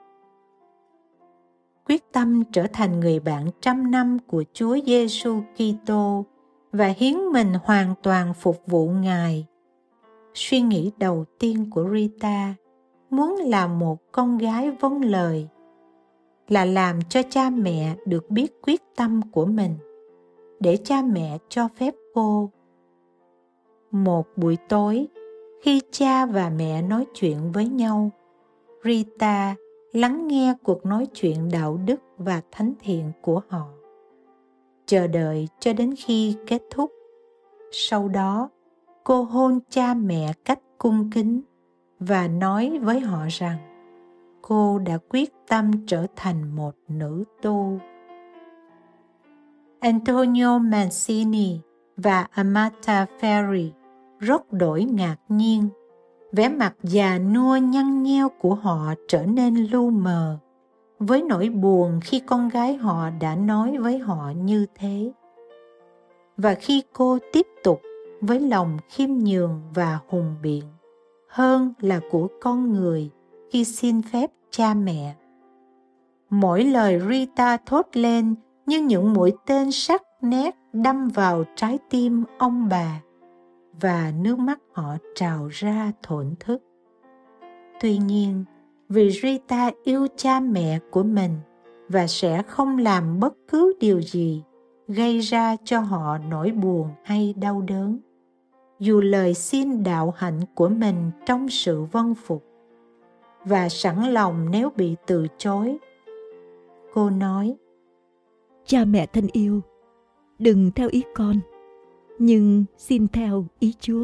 Quyết tâm trở thành người bạn 100 năm của Chúa Giêsu Kitô và hiến mình hoàn toàn phục vụ Ngài. Suy nghĩ đầu tiên của Rita muốn làm một con gái vâng lời là làm cho cha mẹ được biết quyết tâm của mình, để cha mẹ cho phép cô. Một buổi tối, khi cha và mẹ nói chuyện với nhau, Rita lắng nghe cuộc nói chuyện đạo đức và thánh thiện của họ, chờ đợi cho đến khi kết thúc. Sau đó, cô hôn cha mẹ cách cung kính và nói với họ rằng cô đã quyết tâm trở thành một nữ tu. Antonio Mancini và Amata Ferri rất đổi ngạc nhiên. Vẻ mặt già nua nhăn nheo của họ trở nên lu mờ, với nỗi buồn khi con gái họ đã nói với họ như thế. Và khi cô tiếp tục với lòng khiêm nhường và hùng biện, hơn là của con người khi xin phép cha mẹ. Mỗi lời Rita thốt lên như những mũi tên sắc nét đâm vào trái tim ông bà, và nước mắt họ trào ra thổn thức. Tuy nhiên, vì Rita yêu cha mẹ của mình và sẽ không làm bất cứ điều gì gây ra cho họ nỗi buồn hay đau đớn, dù lời xin đạo hạnh của mình trong sự vâng phục, và sẵn lòng nếu bị từ chối. Cô nói: Cha mẹ thân yêu, đừng theo ý con, nhưng xin theo ý Chúa.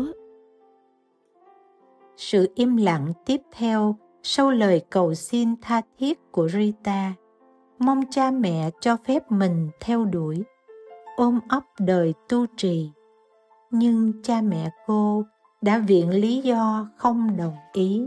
Sự im lặng tiếp theo sau lời cầu xin tha thiết của Rita, mong cha mẹ cho phép mình theo đuổi, ôm ấp đời tu trì. Nhưng cha mẹ cô đã viện lý do không đồng ý.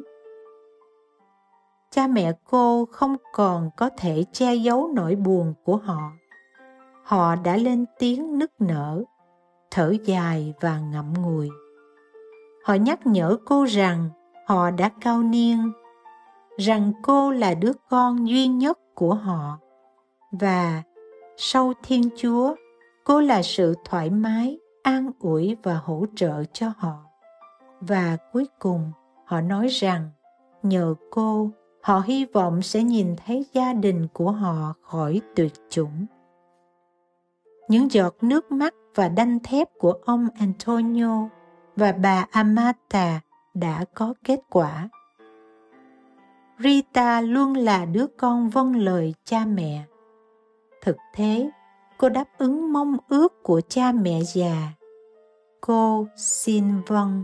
Cha mẹ cô không còn có thể che giấu nỗi buồn của họ. Họ đã lên tiếng nức nở, thở dài và ngậm ngùi. Họ nhắc nhở cô rằng họ đã cao niên, rằng cô là đứa con duy nhất của họ, và sau Thiên Chúa, cô là sự thoải mái, an ủi và hỗ trợ cho họ. Và cuối cùng, họ nói rằng nhờ cô, họ hy vọng sẽ nhìn thấy gia đình của họ khỏi tuyệt chủng. Những giọt nước mắt và đanh thép của ông Antonio và bà Amata đã có kết quả. Rita luôn là đứa con vâng lời cha mẹ. Thực thế, cô đáp ứng mong ước của cha mẹ già. Cô xin vâng.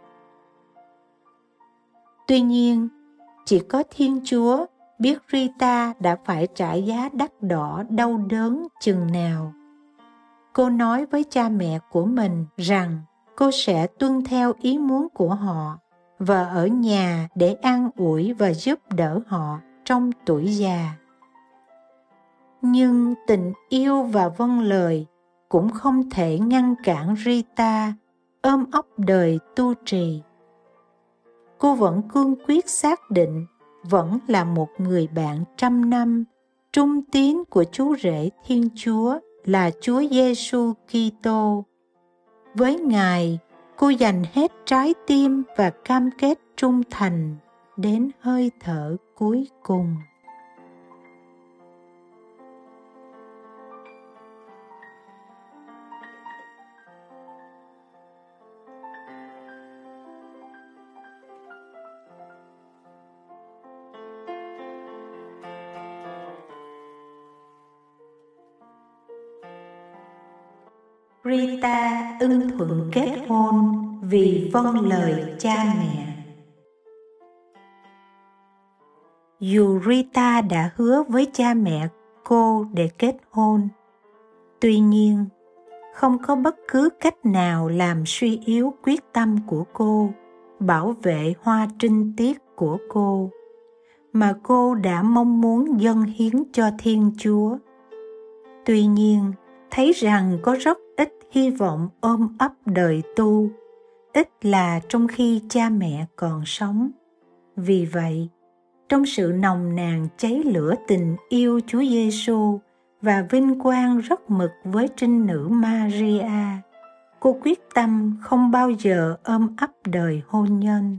Tuy nhiên, chỉ có Thiên Chúa biết Rita đã phải trả giá đắt đỏ đau đớn chừng nào. Cô nói với cha mẹ của mình rằng cô sẽ tuân theo ý muốn của họ và ở nhà để an ủi và giúp đỡ họ trong tuổi già. Nhưng tình yêu và vâng lời cũng không thể ngăn cản Rita ôm ấp đời tu trì. Cô vẫn cương quyết xác định vẫn là một người bạn 100 năm trung tín của Chúa Rể Thiên Chúa là Chúa Giêsu Kitô. Với Ngài, cô dành hết trái tim và cam kết trung thành đến hơi thở cuối cùng. Rita ưng thuận kết hôn vì vâng lời cha mẹ. Dù Rita đã hứa với cha mẹ cô để kết hôn, tuy nhiên không có bất cứ cách nào làm suy yếu quyết tâm của cô bảo vệ hoa trinh tiết của cô, mà cô đã mong muốn dâng hiến cho Thiên Chúa. Tuy nhiên, thấy rằng có rất ít hy vọng ôm ấp đời tu, ít là trong khi cha mẹ còn sống. Vì vậy, trong sự nồng nàn cháy lửa tình yêu Chúa Giêsu và vinh quang rất mực với trinh nữ Maria, cô quyết tâm không bao giờ ôm ấp đời hôn nhân.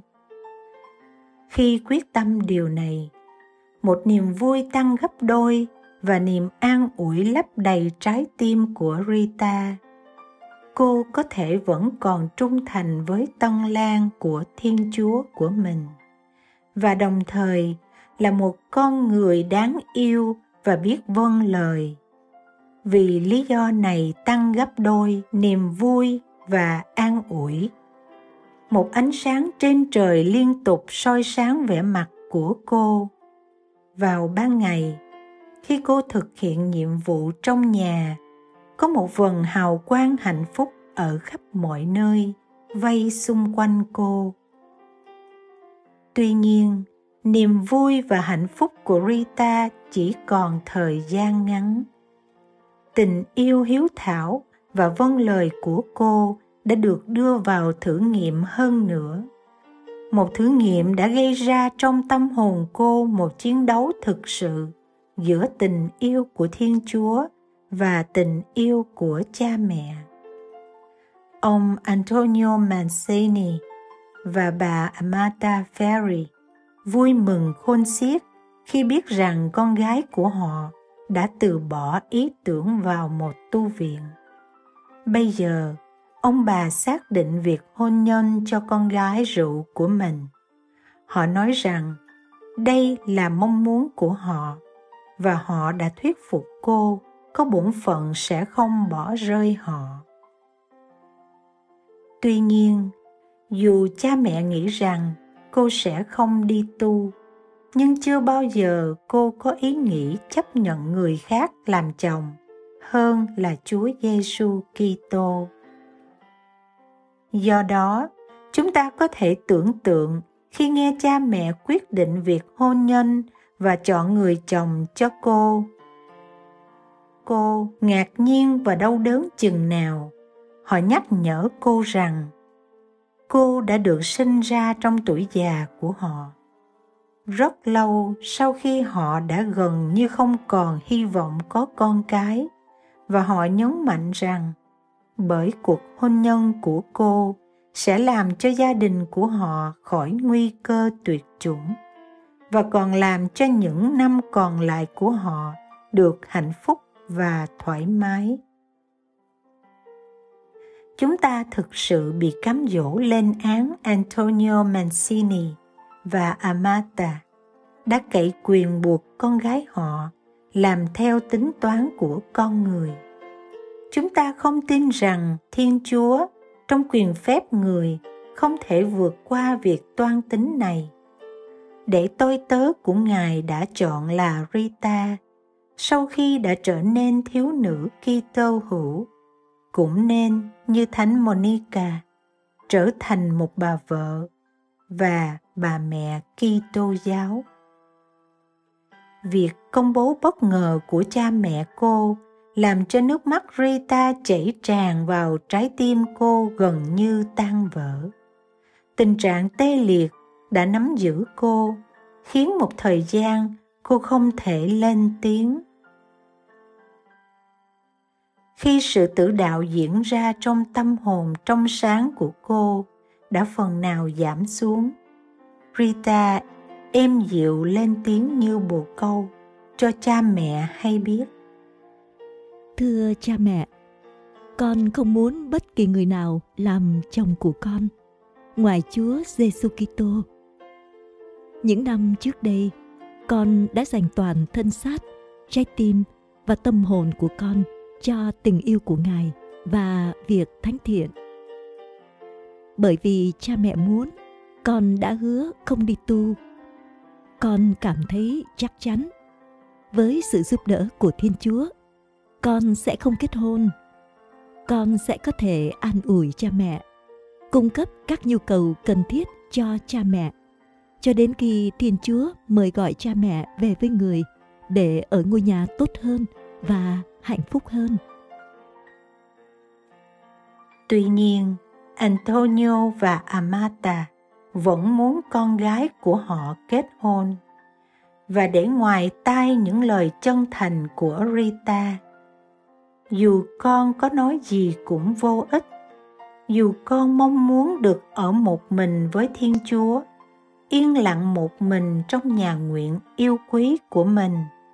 Khi quyết tâm điều này, một niềm vui tăng gấp đôi và niềm an ủi lấp đầy trái tim của Rita. Cô có thể vẫn còn trung thành với tân lang của Thiên Chúa của mình, và đồng thời là một con người đáng yêu và biết vâng lời. Vì lý do này tăng gấp đôi niềm vui và an ủi. Một ánh sáng trên trời liên tục soi sáng vẻ mặt của cô. Vào ban ngày, khi cô thực hiện nhiệm vụ trong nhà, có một vầng hào quang hạnh phúc ở khắp mọi nơi vây xung quanh cô. Tuy nhiên, niềm vui và hạnh phúc của Rita chỉ còn thời gian ngắn. Tình yêu hiếu thảo và vâng lời của cô đã được đưa vào thử nghiệm hơn nữa. Một thử nghiệm đã gây ra trong tâm hồn cô một chiến đấu thực sự giữa tình yêu của Thiên Chúa và tình yêu của cha mẹ. Ông Antonio Mancini và bà Amata Ferri vui mừng khôn xiết khi biết rằng con gái của họ đã từ bỏ ý tưởng vào một tu viện. Bây giờ, ông bà xác định việc hôn nhân cho con gái rượu của mình. Họ nói rằng đây là mong muốn của họ, và họ đã thuyết phục cô có bổn phận sẽ không bỏ rơi họ. Tuy nhiên, dù cha mẹ nghĩ rằng cô sẽ không đi tu, nhưng chưa bao giờ cô có ý nghĩ chấp nhận người khác làm chồng hơn là Chúa Giêsu Kitô. Do đó, chúng ta có thể tưởng tượng khi nghe cha mẹ quyết định việc hôn nhân và chọn người chồng cho cô. Cô ngạc nhiên và đau đớn chừng nào. Họ nhắc nhở cô rằng cô đã được sinh ra trong tuổi già của họ. Rất lâu sau khi họ đã gần như không còn hy vọng có con cái, và họ nhấn mạnh rằng bởi cuộc hôn nhân của cô sẽ làm cho gia đình của họ khỏi nguy cơ tuyệt chủng, và còn làm cho những năm còn lại của họ được hạnh phúc và thoải mái. Chúng ta thực sự bị cám dỗ lên án Antonio Mancini và Amata đã cậy quyền buộc con gái họ làm theo tính toán của con người. Chúng ta không tin rằng Thiên Chúa trong quyền phép người không thể vượt qua việc toan tính này. Để tôi tớ của Ngài đã chọn là Rita, sau khi đã trở nên thiếu nữ Kitô hữu, cũng nên như Thánh Monica trở thành một bà vợ và bà mẹ Kitô giáo. Việc công bố bất ngờ của cha mẹ cô làm cho nước mắt Rita chảy tràn vào trái tim cô gần như tan vỡ. Tình trạng tê liệt đã nắm giữ cô, khiến một thời gian cô không thể lên tiếng. Khi sự tử đạo diễn ra trong tâm hồn trong sáng của cô đã phần nào giảm xuống, Rita êm dịu lên tiếng như bồ câu cho cha mẹ hay biết. Thưa cha mẹ, con không muốn bất kỳ người nào làm chồng của con ngoài Chúa Giêsu Kitô. Những năm trước đây, con đã dành toàn thân xác, trái tim và tâm hồn của con cho tình yêu của Ngài và việc thánh thiện. Bởi vì cha mẹ muốn, con đã hứa không đi tu. Con cảm thấy chắc chắn, với sự giúp đỡ của Thiên Chúa, con sẽ không kết hôn. con sẽ có thể an ủi cha mẹ, cung cấp các nhu cầu cần thiết cho cha mẹ, cho đến khi Thiên Chúa mời gọi cha mẹ về với Người để ở ngôi nhà tốt hơn và hạnh phúc hơn. Tuy nhiên, Antonio và Amata vẫn muốn con gái của họ kết hôn. Và để ngoài tai những lời chân thành của Rita, dù con có nói gì cũng vô ích, dù con mong muốn được ở một mình với Thiên Chúa, yên lặng một mình trong nhà nguyện yêu quý của mình.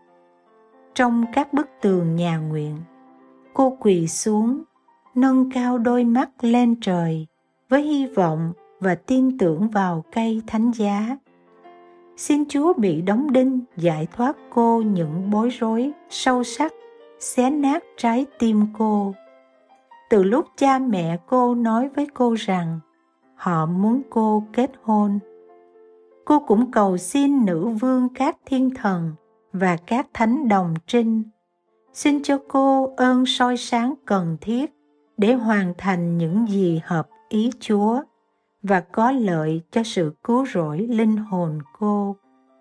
Trong các bức tường nhà nguyện, cô quỳ xuống, nâng cao đôi mắt lên trời với hy vọng và tin tưởng vào cây thánh giá. Xin Chúa bị đóng đinh giải thoát cô những bối rối sâu sắc, xé nát trái tim cô. Từ lúc cha mẹ cô nói với cô rằng họ muốn cô kết hôn, cô cũng cầu xin nữ vương các thiên thần và các thánh đồng trinh xin cho cô ơn soi sáng cần thiết để hoàn thành những gì hợp ý Chúa và có lợi cho sự cứu rỗi linh hồn cô.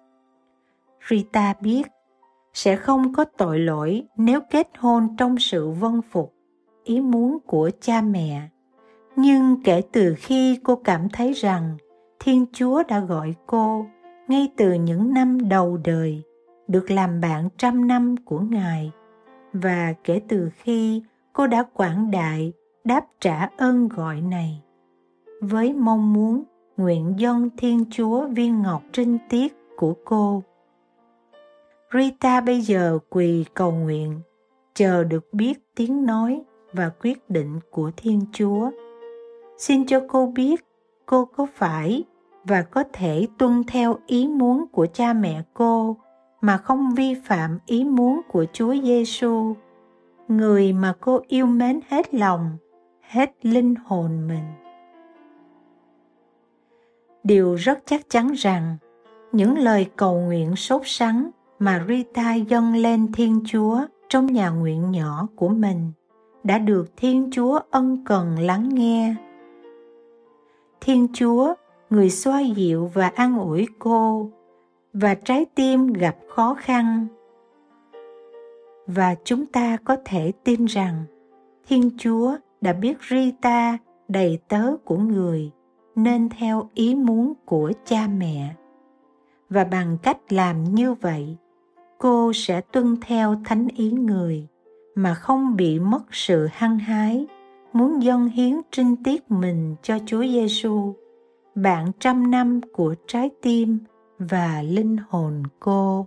Rita biết sẽ không có tội lỗi nếu kết hôn trong sự vâng phục ý muốn của cha mẹ. Nhưng kể từ khi cô cảm thấy rằng Thiên Chúa đã gọi cô ngay từ những năm đầu đời được làm bạn 100 năm của Ngài, và kể từ khi cô đã quảng đại đáp trả ơn gọi này, với mong muốn nguyện dâng Thiên Chúa viên ngọc trinh tiết của cô, Rita bây giờ quỳ cầu nguyện, chờ được biết tiếng nói và quyết định của Thiên Chúa. Xin cho cô biết cô có phải và có thể tuân theo ý muốn của cha mẹ cô mà không vi phạm ý muốn của Chúa Giêsu, Người mà cô yêu mến hết lòng, hết linh hồn mình. Điều rất chắc chắn rằng những lời cầu nguyện sốt sắng mà Rita dâng lên Thiên Chúa trong nhà nguyện nhỏ của mình đã được Thiên Chúa ân cần lắng nghe. Thiên Chúa, Người xoa dịu và an ủi cô và trái tim gặp khó khăn. Và chúng ta có thể tin rằng Thiên Chúa đã biết Rita, đầy tớ của Người, nên theo ý muốn của cha mẹ. Và bằng cách làm như vậy, cô sẽ tuân theo thánh ý Người mà không bị mất sự hăng hái muốn dâng hiến trinh tiết mình cho Chúa Giêsu, bạn 100 năm của trái tim và linh hồn cô.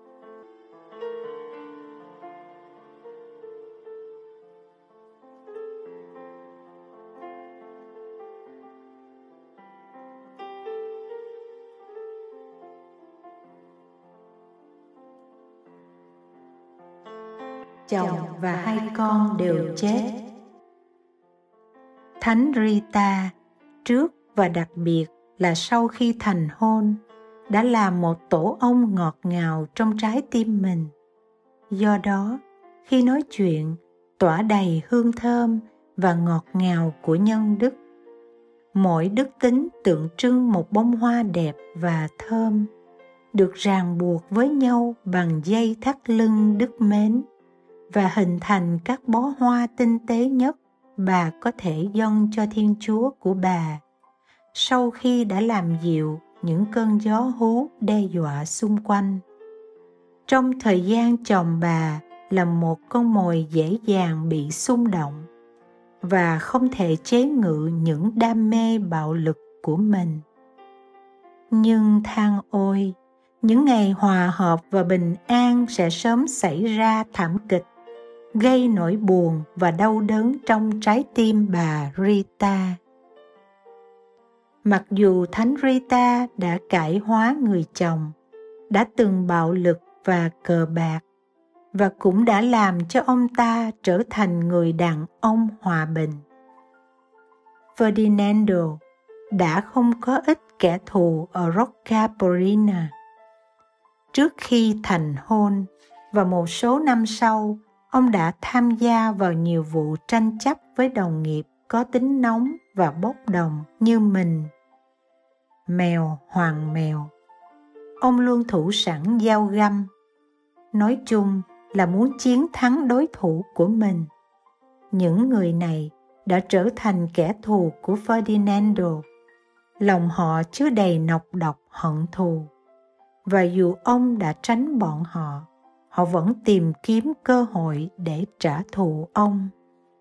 Chồng và 2 con đều chết. Thánh Rita, trước và đặc biệt là sau khi thành hôn, đã là một tổ ong ngọt ngào trong trái tim mình. Do đó, khi nói chuyện, tỏa đầy hương thơm và ngọt ngào của nhân đức. Mỗi đức tính tượng trưng một bông hoa đẹp và thơm, được ràng buộc với nhau bằng dây thắt lưng đức mến, và hình thành các bó hoa tinh tế nhất bà có thể dâng cho Thiên Chúa của bà, sau khi đã làm dịu những cơn gió hú đe dọa xung quanh. Trong thời gian chồng bà là một con mồi dễ dàng bị xung động và không thể chế ngự những đam mê bạo lực của mình. Nhưng than ôi, những ngày hòa hợp và bình an sẽ sớm xảy ra thảm kịch, gây nỗi buồn và đau đớn trong trái tim bà Rita. Mặc dù Thánh Rita đã cải hóa người chồng, đã từng bạo lực và cờ bạc, và cũng đã làm cho ông ta trở thành người đàn ông hòa bình. Ferdinando đã không có ít kẻ thù ở Roccaporina. Trước khi thành hôn và một số năm sau, ông đã tham gia vào nhiều vụ tranh chấp với đồng nghiệp có tính nóng và bốc đồng như mình. Mèo hoàng mèo. Ông luôn thủ sẵn dao găm. Nói chung là muốn chiến thắng đối thủ của mình. Những người này đã trở thành kẻ thù của Ferdinando. Lòng họ chứa đầy nọc độc hận thù. Và dù ông đã tránh bọn họ, họ vẫn tìm kiếm cơ hội để trả thù ông.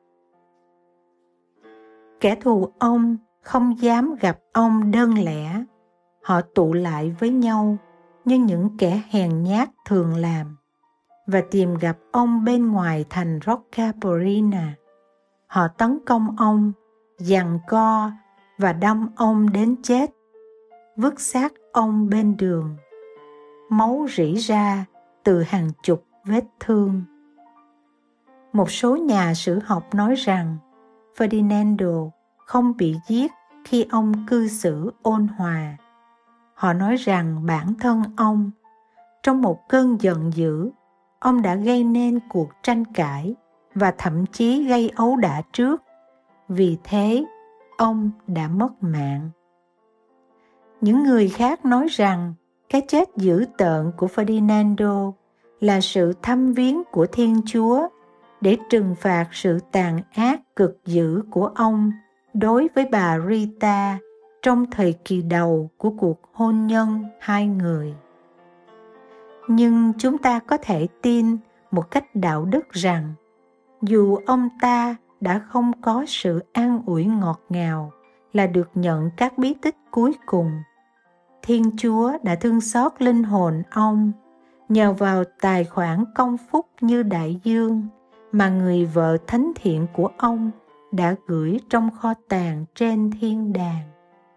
Kẻ thù ông không dám gặp ông đơn lẻ. Họ tụ lại với nhau như những kẻ hèn nhát thường làm và tìm gặp ông bên ngoài thành Roccaporina. Họ tấn công ông, giằng co và đâm ông đến chết, vứt xác ông bên đường. Máu rỉ ra từ hàng chục vết thương. Một số nhà sử học nói rằng Ferdinando không bị giết khi ông cư xử ôn hòa. Họ nói rằng bản thân ông, trong một cơn giận dữ, ông đã gây nên cuộc tranh cãi và thậm chí gây ấu đả trước. Vì thế, ông đã mất mạng. Những người khác nói rằng cái chết dữ tợn của Ferdinando là sự thăm viếng của Thiên Chúa để trừng phạt sự tàn ác cực dữ của ông đối với bà Rita trong thời kỳ đầu của cuộc hôn nhân hai người. Nhưng chúng ta có thể tin một cách đạo đức rằng dù ông ta đã không có sự an ủi ngọt ngào là được nhận các bí tích cuối cùng, Thiên Chúa đã thương xót linh hồn ông nhờ vào tài khoản công phúc như đại dương mà người vợ thánh thiện của ông đã gửi trong kho tàng trên thiên đàng.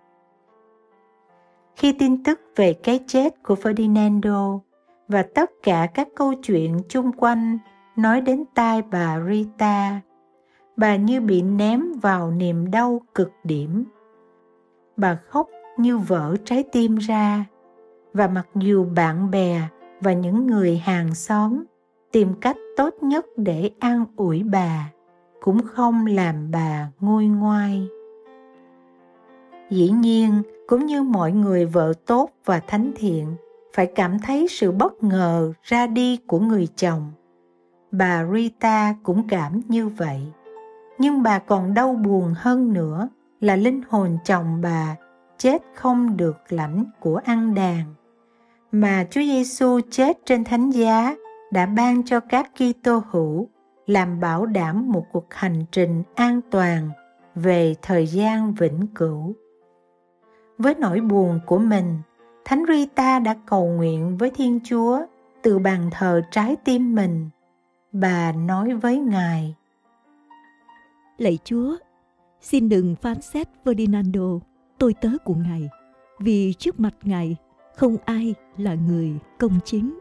Khi tin tức về cái chết của Ferdinando và tất cả các câu chuyện chung quanh nói đến tai bà Rita, bà như bị ném vào niềm đau cực điểm. Bà khóc như vỡ trái tim ra, và mặc dù bạn bè và những người hàng xóm tìm cách tốt nhất để an ủi bà, cũng không làm bà nguôi ngoai. Dĩ nhiên, cũng như mọi người vợ tốt và thánh thiện, phải cảm thấy sự bất ngờ ra đi của người chồng. Bà Rita cũng cảm như vậy. Nhưng bà còn đau buồn hơn nữa là linh hồn chồng bà chết không được lãnh của ăn đàn, mà Chúa Giêsu chết trên thánh giá đã ban cho các Kitô hữu làm bảo đảm một cuộc hành trình an toàn về thời gian vĩnh cửu. Với nỗi buồn của mình, Thánh Rita đã cầu nguyện với Thiên Chúa từ bàn thờ trái tim mình. Bà nói với Ngài: Lạy Chúa, xin đừng phán xét Ferdinando, tôi tớ của Ngài, vì trước mặt Ngài không ai là người công chính.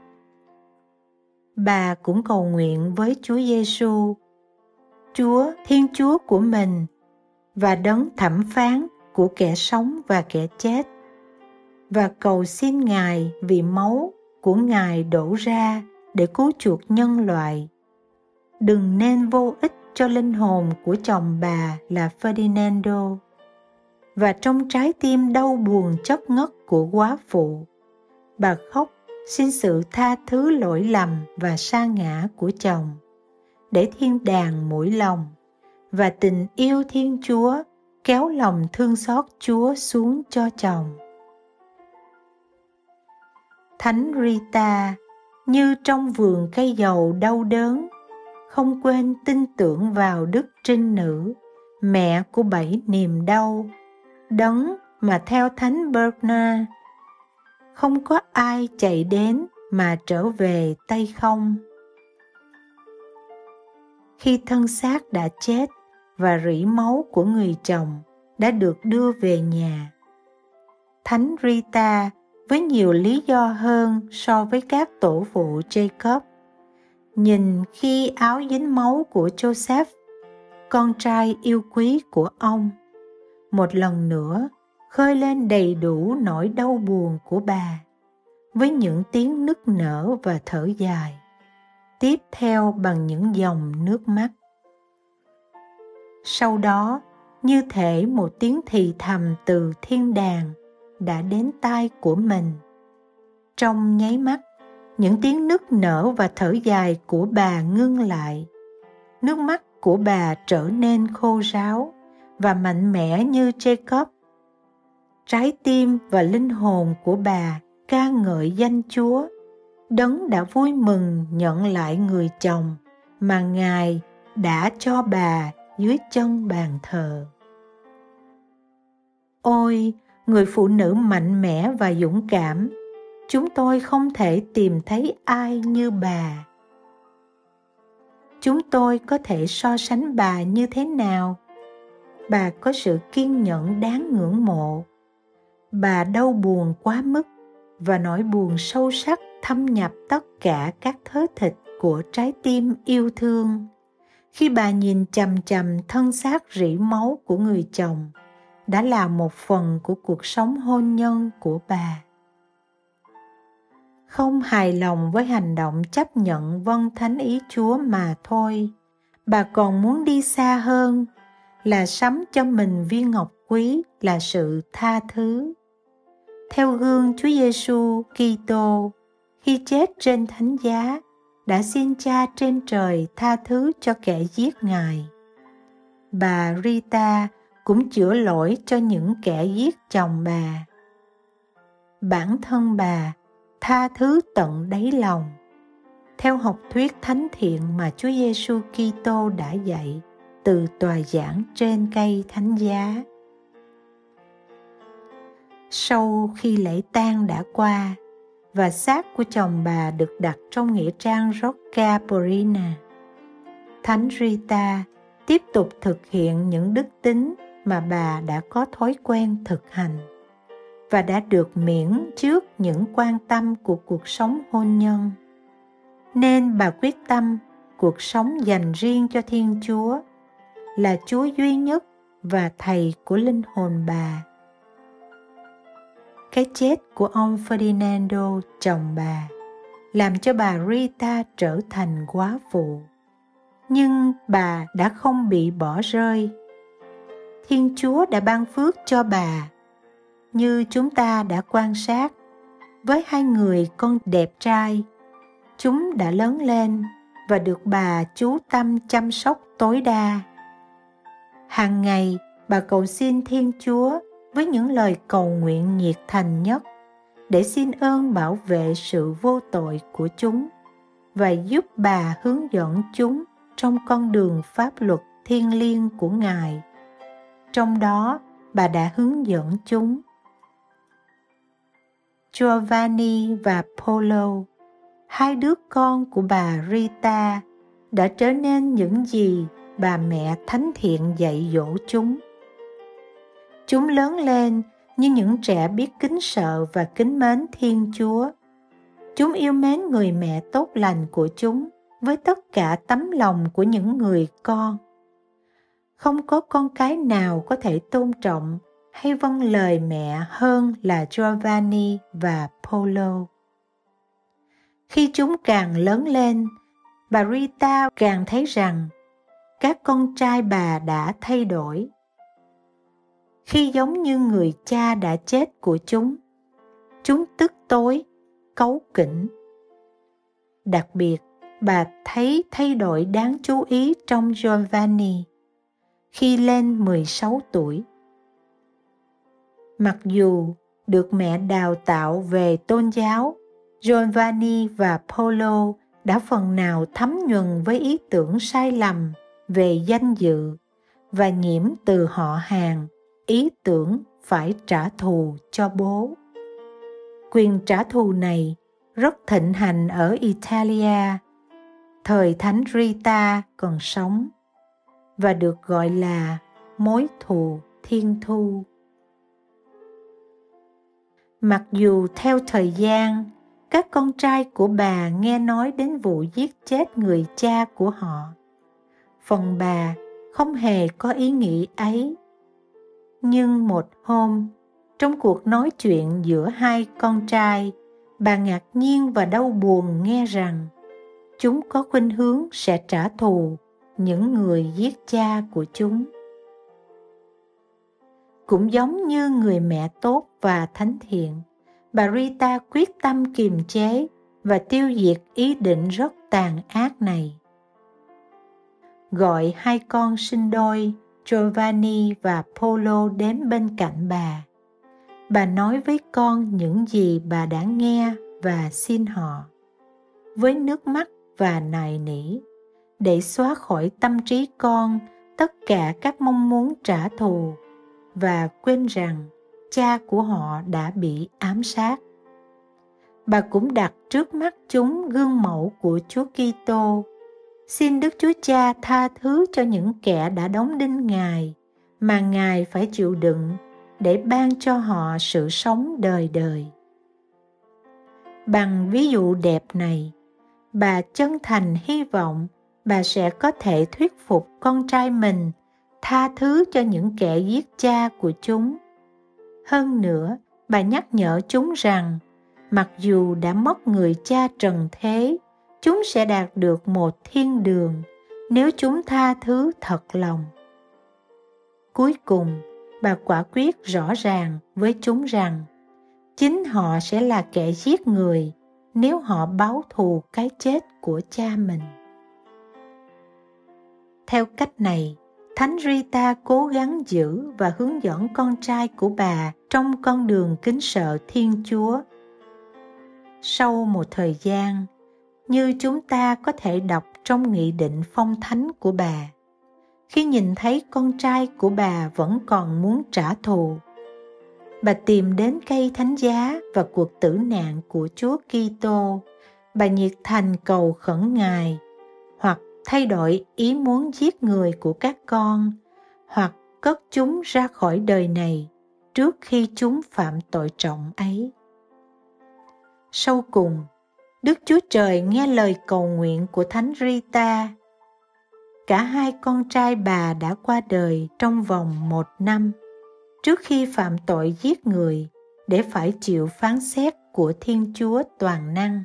Bà cũng cầu nguyện với Chúa Giêsu, Chúa Thiên Chúa của mình và đấng thẩm phán của kẻ sống và kẻ chết, và cầu xin Ngài vì máu của Ngài đổ ra để cứu chuộc nhân loại, đừng nên vô ích cho linh hồn của chồng bà là Ferdinando. Và trong trái tim đau buồn chất ngất của góa phụ, bà khóc xin sự tha thứ lỗi lầm và sa ngã của chồng, để thiên đàng mũi lòng và tình yêu Thiên Chúa kéo lòng thương xót Chúa xuống cho chồng. Thánh Rita như trong vườn cây dầu đau đớn, không quên tin tưởng vào Đức Trinh Nữ, mẹ của 7 niềm đau, đấng mà theo Thánh Bernard, không có ai chạy đến mà trở về tay không. Khi thân xác đã chết và rỉ máu của người chồng đã được đưa về nhà, Thánh Rita với nhiều lý do hơn so với các tổ phụ Jacob, nhìn khi áo dính máu của Joseph, con trai yêu quý của ông, một lần nữa khơi lên đầy đủ nỗi đau buồn của bà với những tiếng nức nở và thở dài. tiếp theo bằng những dòng nước mắt. Sau đó, như thể một tiếng thì thầm từ thiên đàng đã đến tai của mình. Trong nháy mắt, những tiếng nức nở và thở dài của bà ngưng lại. Nước mắt của bà trở nên khô ráo và mạnh mẽ như Jacob. Trái tim và linh hồn của bà ca ngợi danh Chúa, Đấng đã vui mừng nhận lại người chồng mà Ngài đã cho bà dưới chân bàn thờ. Ôi, người phụ nữ mạnh mẽ và dũng cảm, chúng tôi không thể tìm thấy ai như bà. Chúng tôi có thể so sánh bà như thế nào? Bà có sự kiên nhẫn đáng ngưỡng mộ. Bà đau buồn quá mức và nỗi buồn sâu sắc thâm nhập tất cả các thớ thịt của trái tim yêu thương khi bà nhìn chằm chằm thân xác rỉ máu của người chồng đã là một phần của cuộc sống hôn nhân của bà. Không hài lòng với hành động chấp nhận vâng thánh ý Chúa mà thôi, bà còn muốn đi xa hơn, là sắm cho mình viên ngọc quý là sự tha thứ. Theo gương Chúa Giêsu Kitô, khi chết trên thánh giá, đã xin Cha trên trời tha thứ cho kẻ giết Ngài. Bà Rita cũng chữa lỗi cho những kẻ giết chồng bà. Bản thân bà tha thứ tận đáy lòng, theo học thuyết thánh thiện mà Chúa Giêsu Kitô đã dạy từ tòa giảng trên cây thánh giá. Sau khi lễ tang đã qua và xác của chồng bà được đặt trong nghĩa trang Rocca Porina, Thánh Rita tiếp tục thực hiện những đức tính mà bà đã có thói quen thực hành và đã được miễn trước những quan tâm của cuộc sống hôn nhân. Nên bà quyết tâm cuộc sống dành riêng cho Thiên Chúa, là Chúa duy nhất và Thầy của linh hồn bà. Cái chết của ông Ferdinando, chồng bà, làm cho bà Rita trở thành góa phụ. Nhưng bà đã không bị bỏ rơi. Thiên Chúa đã ban phước cho bà. Như chúng ta đã quan sát, với hai người con đẹp trai, chúng đã lớn lên và được bà chú tâm chăm sóc tối đa. Hàng ngày, bà cầu xin Thiên Chúa với những lời cầu nguyện nhiệt thành nhất để xin ơn bảo vệ sự vô tội của chúng và giúp bà hướng dẫn chúng trong con đường pháp luật thiêng liêng của Ngài. Trong đó, bà đã hướng dẫn chúng. Giovanni và Polo, hai đứa con của bà Rita, đã trở nên những gì bà mẹ thánh thiện dạy dỗ chúng. Chúng lớn lên như những trẻ biết kính sợ và kính mến Thiên Chúa. Chúng yêu mến người mẹ tốt lành của chúng với tất cả tấm lòng của những người con. Không có con cái nào có thể tôn trọng hay vâng lời mẹ hơn là Giovanni và Polo. Khi chúng càng lớn lên, bà Rita càng thấy rằng các con trai bà đã thay đổi. Khi giống như người cha đã chết của chúng tức tối, cáu kỉnh. Đặc biệt, bà thấy thay đổi đáng chú ý trong Giovanni khi lên 16 tuổi. Mặc dù được mẹ đào tạo về tôn giáo, Giovanni và Polo đã phần nào thấm nhuần với ý tưởng sai lầm về danh dự và nhiễm từ họ hàng ý tưởng phải trả thù cho bố. Quyền trả thù này rất thịnh hành ở Italia, thời Thánh Rita còn sống, và được gọi là mối thù thiên thu. Mặc dù theo thời gian, các con trai của bà nghe nói đến vụ giết chết người cha của họ, phần bà không hề có ý nghĩ ấy. Nhưng một hôm, trong cuộc nói chuyện giữa hai con trai, bà ngạc nhiên và đau buồn nghe rằng chúng có khuynh hướng sẽ trả thù những người giết cha của chúng. Cũng giống như người mẹ tốt và thánh thiện, bà Rita quyết tâm kiềm chế và tiêu diệt ý định rất tàn ác này. Gọi hai con sinh đôi Giovanni và Polo đến bên cạnh bà nói với con những gì bà đã nghe và xin họ, với nước mắt và nài nỉ, để xóa khỏi tâm trí con tất cả các mong muốn trả thù và quên rằng cha của họ đã bị ám sát. Bà cũng đặt trước mắt chúng gương mẫu của Chúa Kitô, xin Đức Chúa Cha tha thứ cho những kẻ đã đóng đinh Ngài mà Ngài phải chịu đựng, để ban cho họ sự sống đời đời. Bằng ví dụ đẹp này, bà chân thành hy vọng bà sẽ có thể thuyết phục con trai mình tha thứ cho những kẻ giết cha của chúng. Hơn nữa, bà nhắc nhở chúng rằng mặc dù đã mất người cha trần thế, chúng sẽ đạt được một thiên đường nếu chúng tha thứ thật lòng. Cuối cùng, bà quả quyết rõ ràng với chúng rằng chính họ sẽ là kẻ giết người nếu họ báo thù cái chết của cha mình. Theo cách này, Thánh Rita cố gắng giữ và hướng dẫn con trai của bà trong con đường kính sợ Thiên Chúa. Sau một thời gian, như chúng ta có thể đọc trong nghị định phong thánh của bà, khi nhìn thấy con trai của bà vẫn còn muốn trả thù, bà tìm đến cây thánh giá và cuộc tử nạn của Chúa Kitô. Bà nhiệt thành cầu khẩn Ngài, hoặc thay đổi ý muốn giết người của các con, hoặc cất chúng ra khỏi đời này trước khi chúng phạm tội trọng ấy. Sau cùng, Đức Chúa Trời nghe lời cầu nguyện của Thánh Rita. Cả hai con trai bà đã qua đời trong vòng 1 năm, trước khi phạm tội giết người, để phải chịu phán xét của Thiên Chúa toàn năng.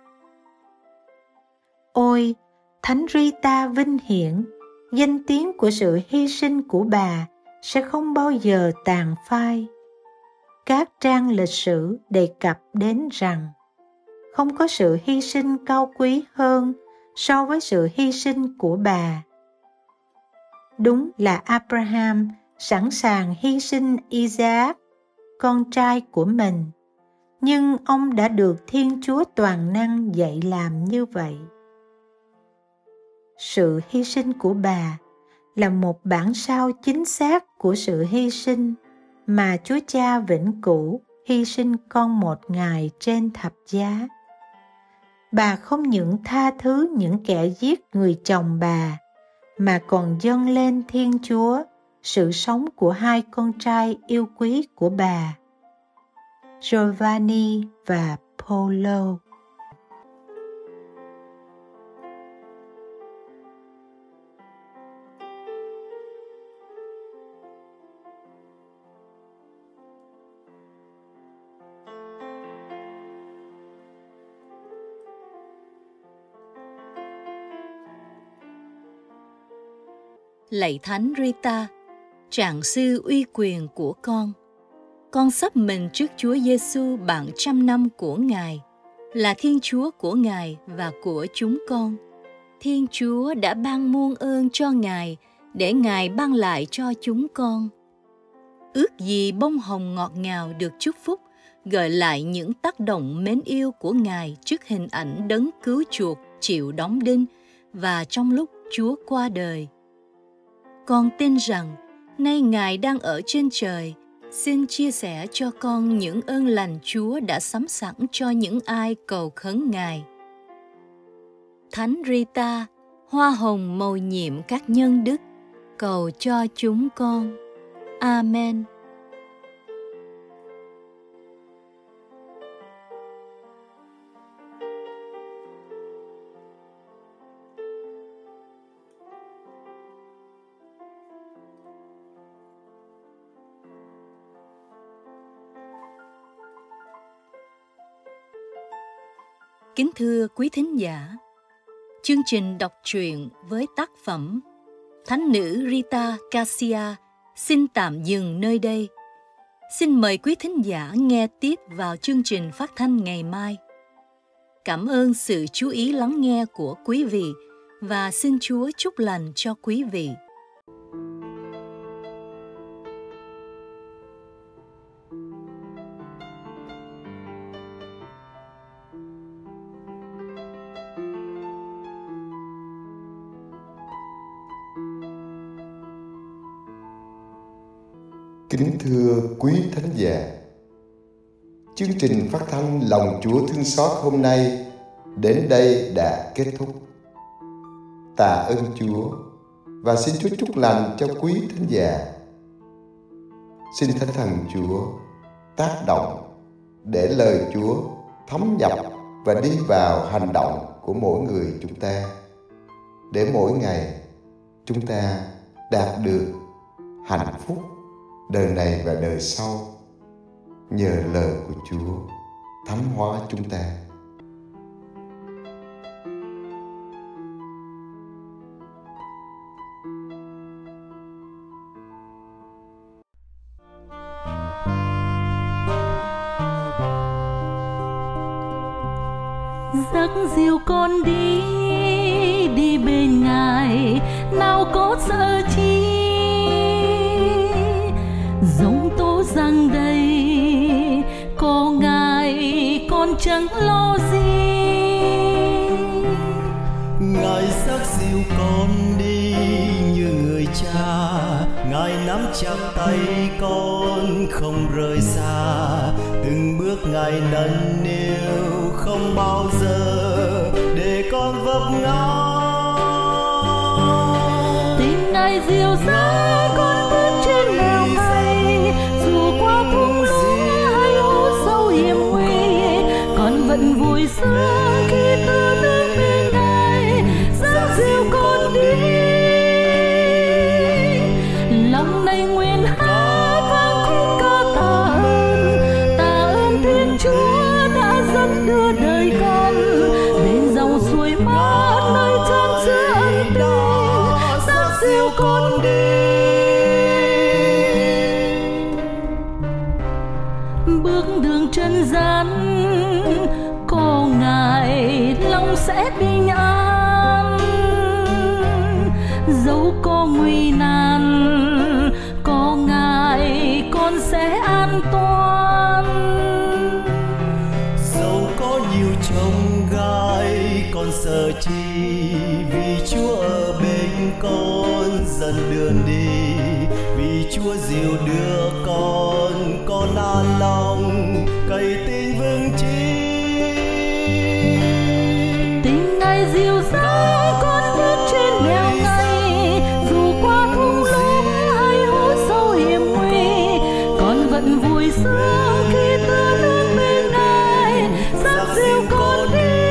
Ôi, Thánh Rita vinh hiển, danh tiếng của sự hy sinh của bà sẽ không bao giờ tàn phai. Các trang lịch sử đề cập đến rằng không có sự hy sinh cao quý hơn so với sự hy sinh của bà. Đúng là Abraham sẵn sàng hy sinh Isaac, con trai của mình, nhưng ông đã được Thiên Chúa toàn năng dạy làm như vậy. Sự hy sinh của bà là một bản sao chính xác của sự hy sinh mà Chúa Cha vĩnh cửu hy sinh con một Ngài trên thập giá. Bà không những tha thứ những kẻ giết người chồng bà, mà còn dâng lên Thiên Chúa sự sống của hai con trai yêu quý của bà, Giovanni và Polo. Lạy Thánh Rita, trạng sư uy quyền của con sắp mình trước Chúa Giêsu bằng 100 năm của Ngài, là Thiên Chúa của Ngài và của chúng con. Thiên Chúa đã ban muôn ơn cho Ngài để Ngài ban lại cho chúng con. Ước gì bông hồng ngọt ngào được chúc phúc, gợi lại những tác động mến yêu của Ngài trước hình ảnh đấng cứu chuộc chịu đóng đinh và trong lúc Chúa qua đời. Con tin rằng nay Ngài đang ở trên trời, xin chia sẻ cho con những ơn lành Chúa đã sắm sẵn cho những ai cầu khấn Ngài. Thánh Rita, hoa hồng mầu nhiệm các nhân đức, cầu cho chúng con. Amen. Kính thưa quý thính giả, chương trình đọc truyện với tác phẩm Thánh nữ Rita Cassia xin tạm dừng nơi đây. Xin mời quý thính giả nghe tiếp vào chương trình phát thanh ngày mai. Cảm ơn sự chú ý lắng nghe của quý vị và xin Chúa chúc lành cho quý vị. Kính thưa quý thính giả, chương trình phát thanh Lòng Chúa Thương Xót hôm nay đến đây đã kết thúc. Tạ ơn Chúa và xin Chúa chúc lành cho quý thính giả. Xin Thánh Thần Chúa tác động để lời Chúa thấm nhập và đi vào hành động của mỗi người chúng ta, để mỗi ngày chúng ta đạt được hạnh phúc đời này và đời sau, nhờ lời của Chúa thánh hóa chúng ta. Dắt dìu con đi, đi bên Ngài, nào có sợ chi. Giống tố rằng đây có Ngài, con chẳng lo gì. Ngài dắt dìu con đi như người cha, Ngài nắm chặt tay con không rời xa. Từng bước Ngài nâng niu không bao giờ để con vấp ngã. Tình Ngài dìu dắt con bước trên nẻo này, dù qua thung lũng hay hố sâu hiểm nguy, con vẫn vui sướng khi ta đứng bên Ngài, dắt dìu con đi. Lòng này nguyện hát vang khúc ca tạ ơn Thiên Chúa đã dẫn đưa đời con bên dòng suối mát nơi chan chứa ân tình, dắt dìu con đi. Bước đường chân gian có Ngài, lòng sẽ bình an. Dẫu có nguy nan có Ngài, con sẽ an toàn. Dẫu có nhiều chông gai con sợ chi, vì Chúa ở bên con dẫn đường đi. Vì Chúa dìu đưa con an lòng cậy tin vững chí. Tình Ngài dìu dắt con bước trên nẻo này, dù qua thung lũng hay hố sâu hiểm nguy, con vẫn vui sướng khi ta đứng bên Ngài, dắt dìu con đi.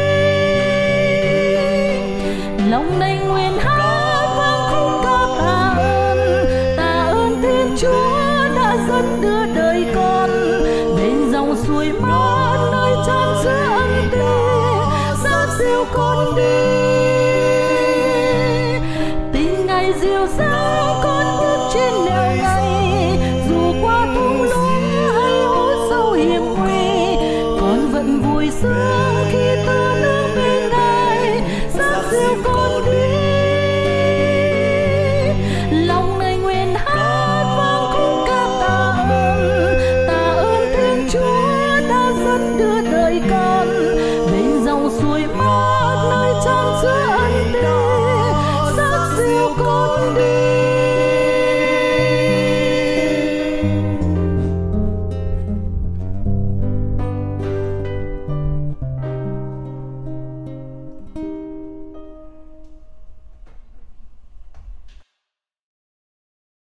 Lòng này nguyện hát vang khúc ca tạ ơn Thiên Chúa đã dẫn đưa đời con bên dòng suối mát nơi chan chứa ân tình, dắt dìu con đi. Tình Ngài dìu dắt con bước trên nẻo này, dù qua thung lũng hay hố sâu hiểm nguy, con vẫn vui sướng khi ta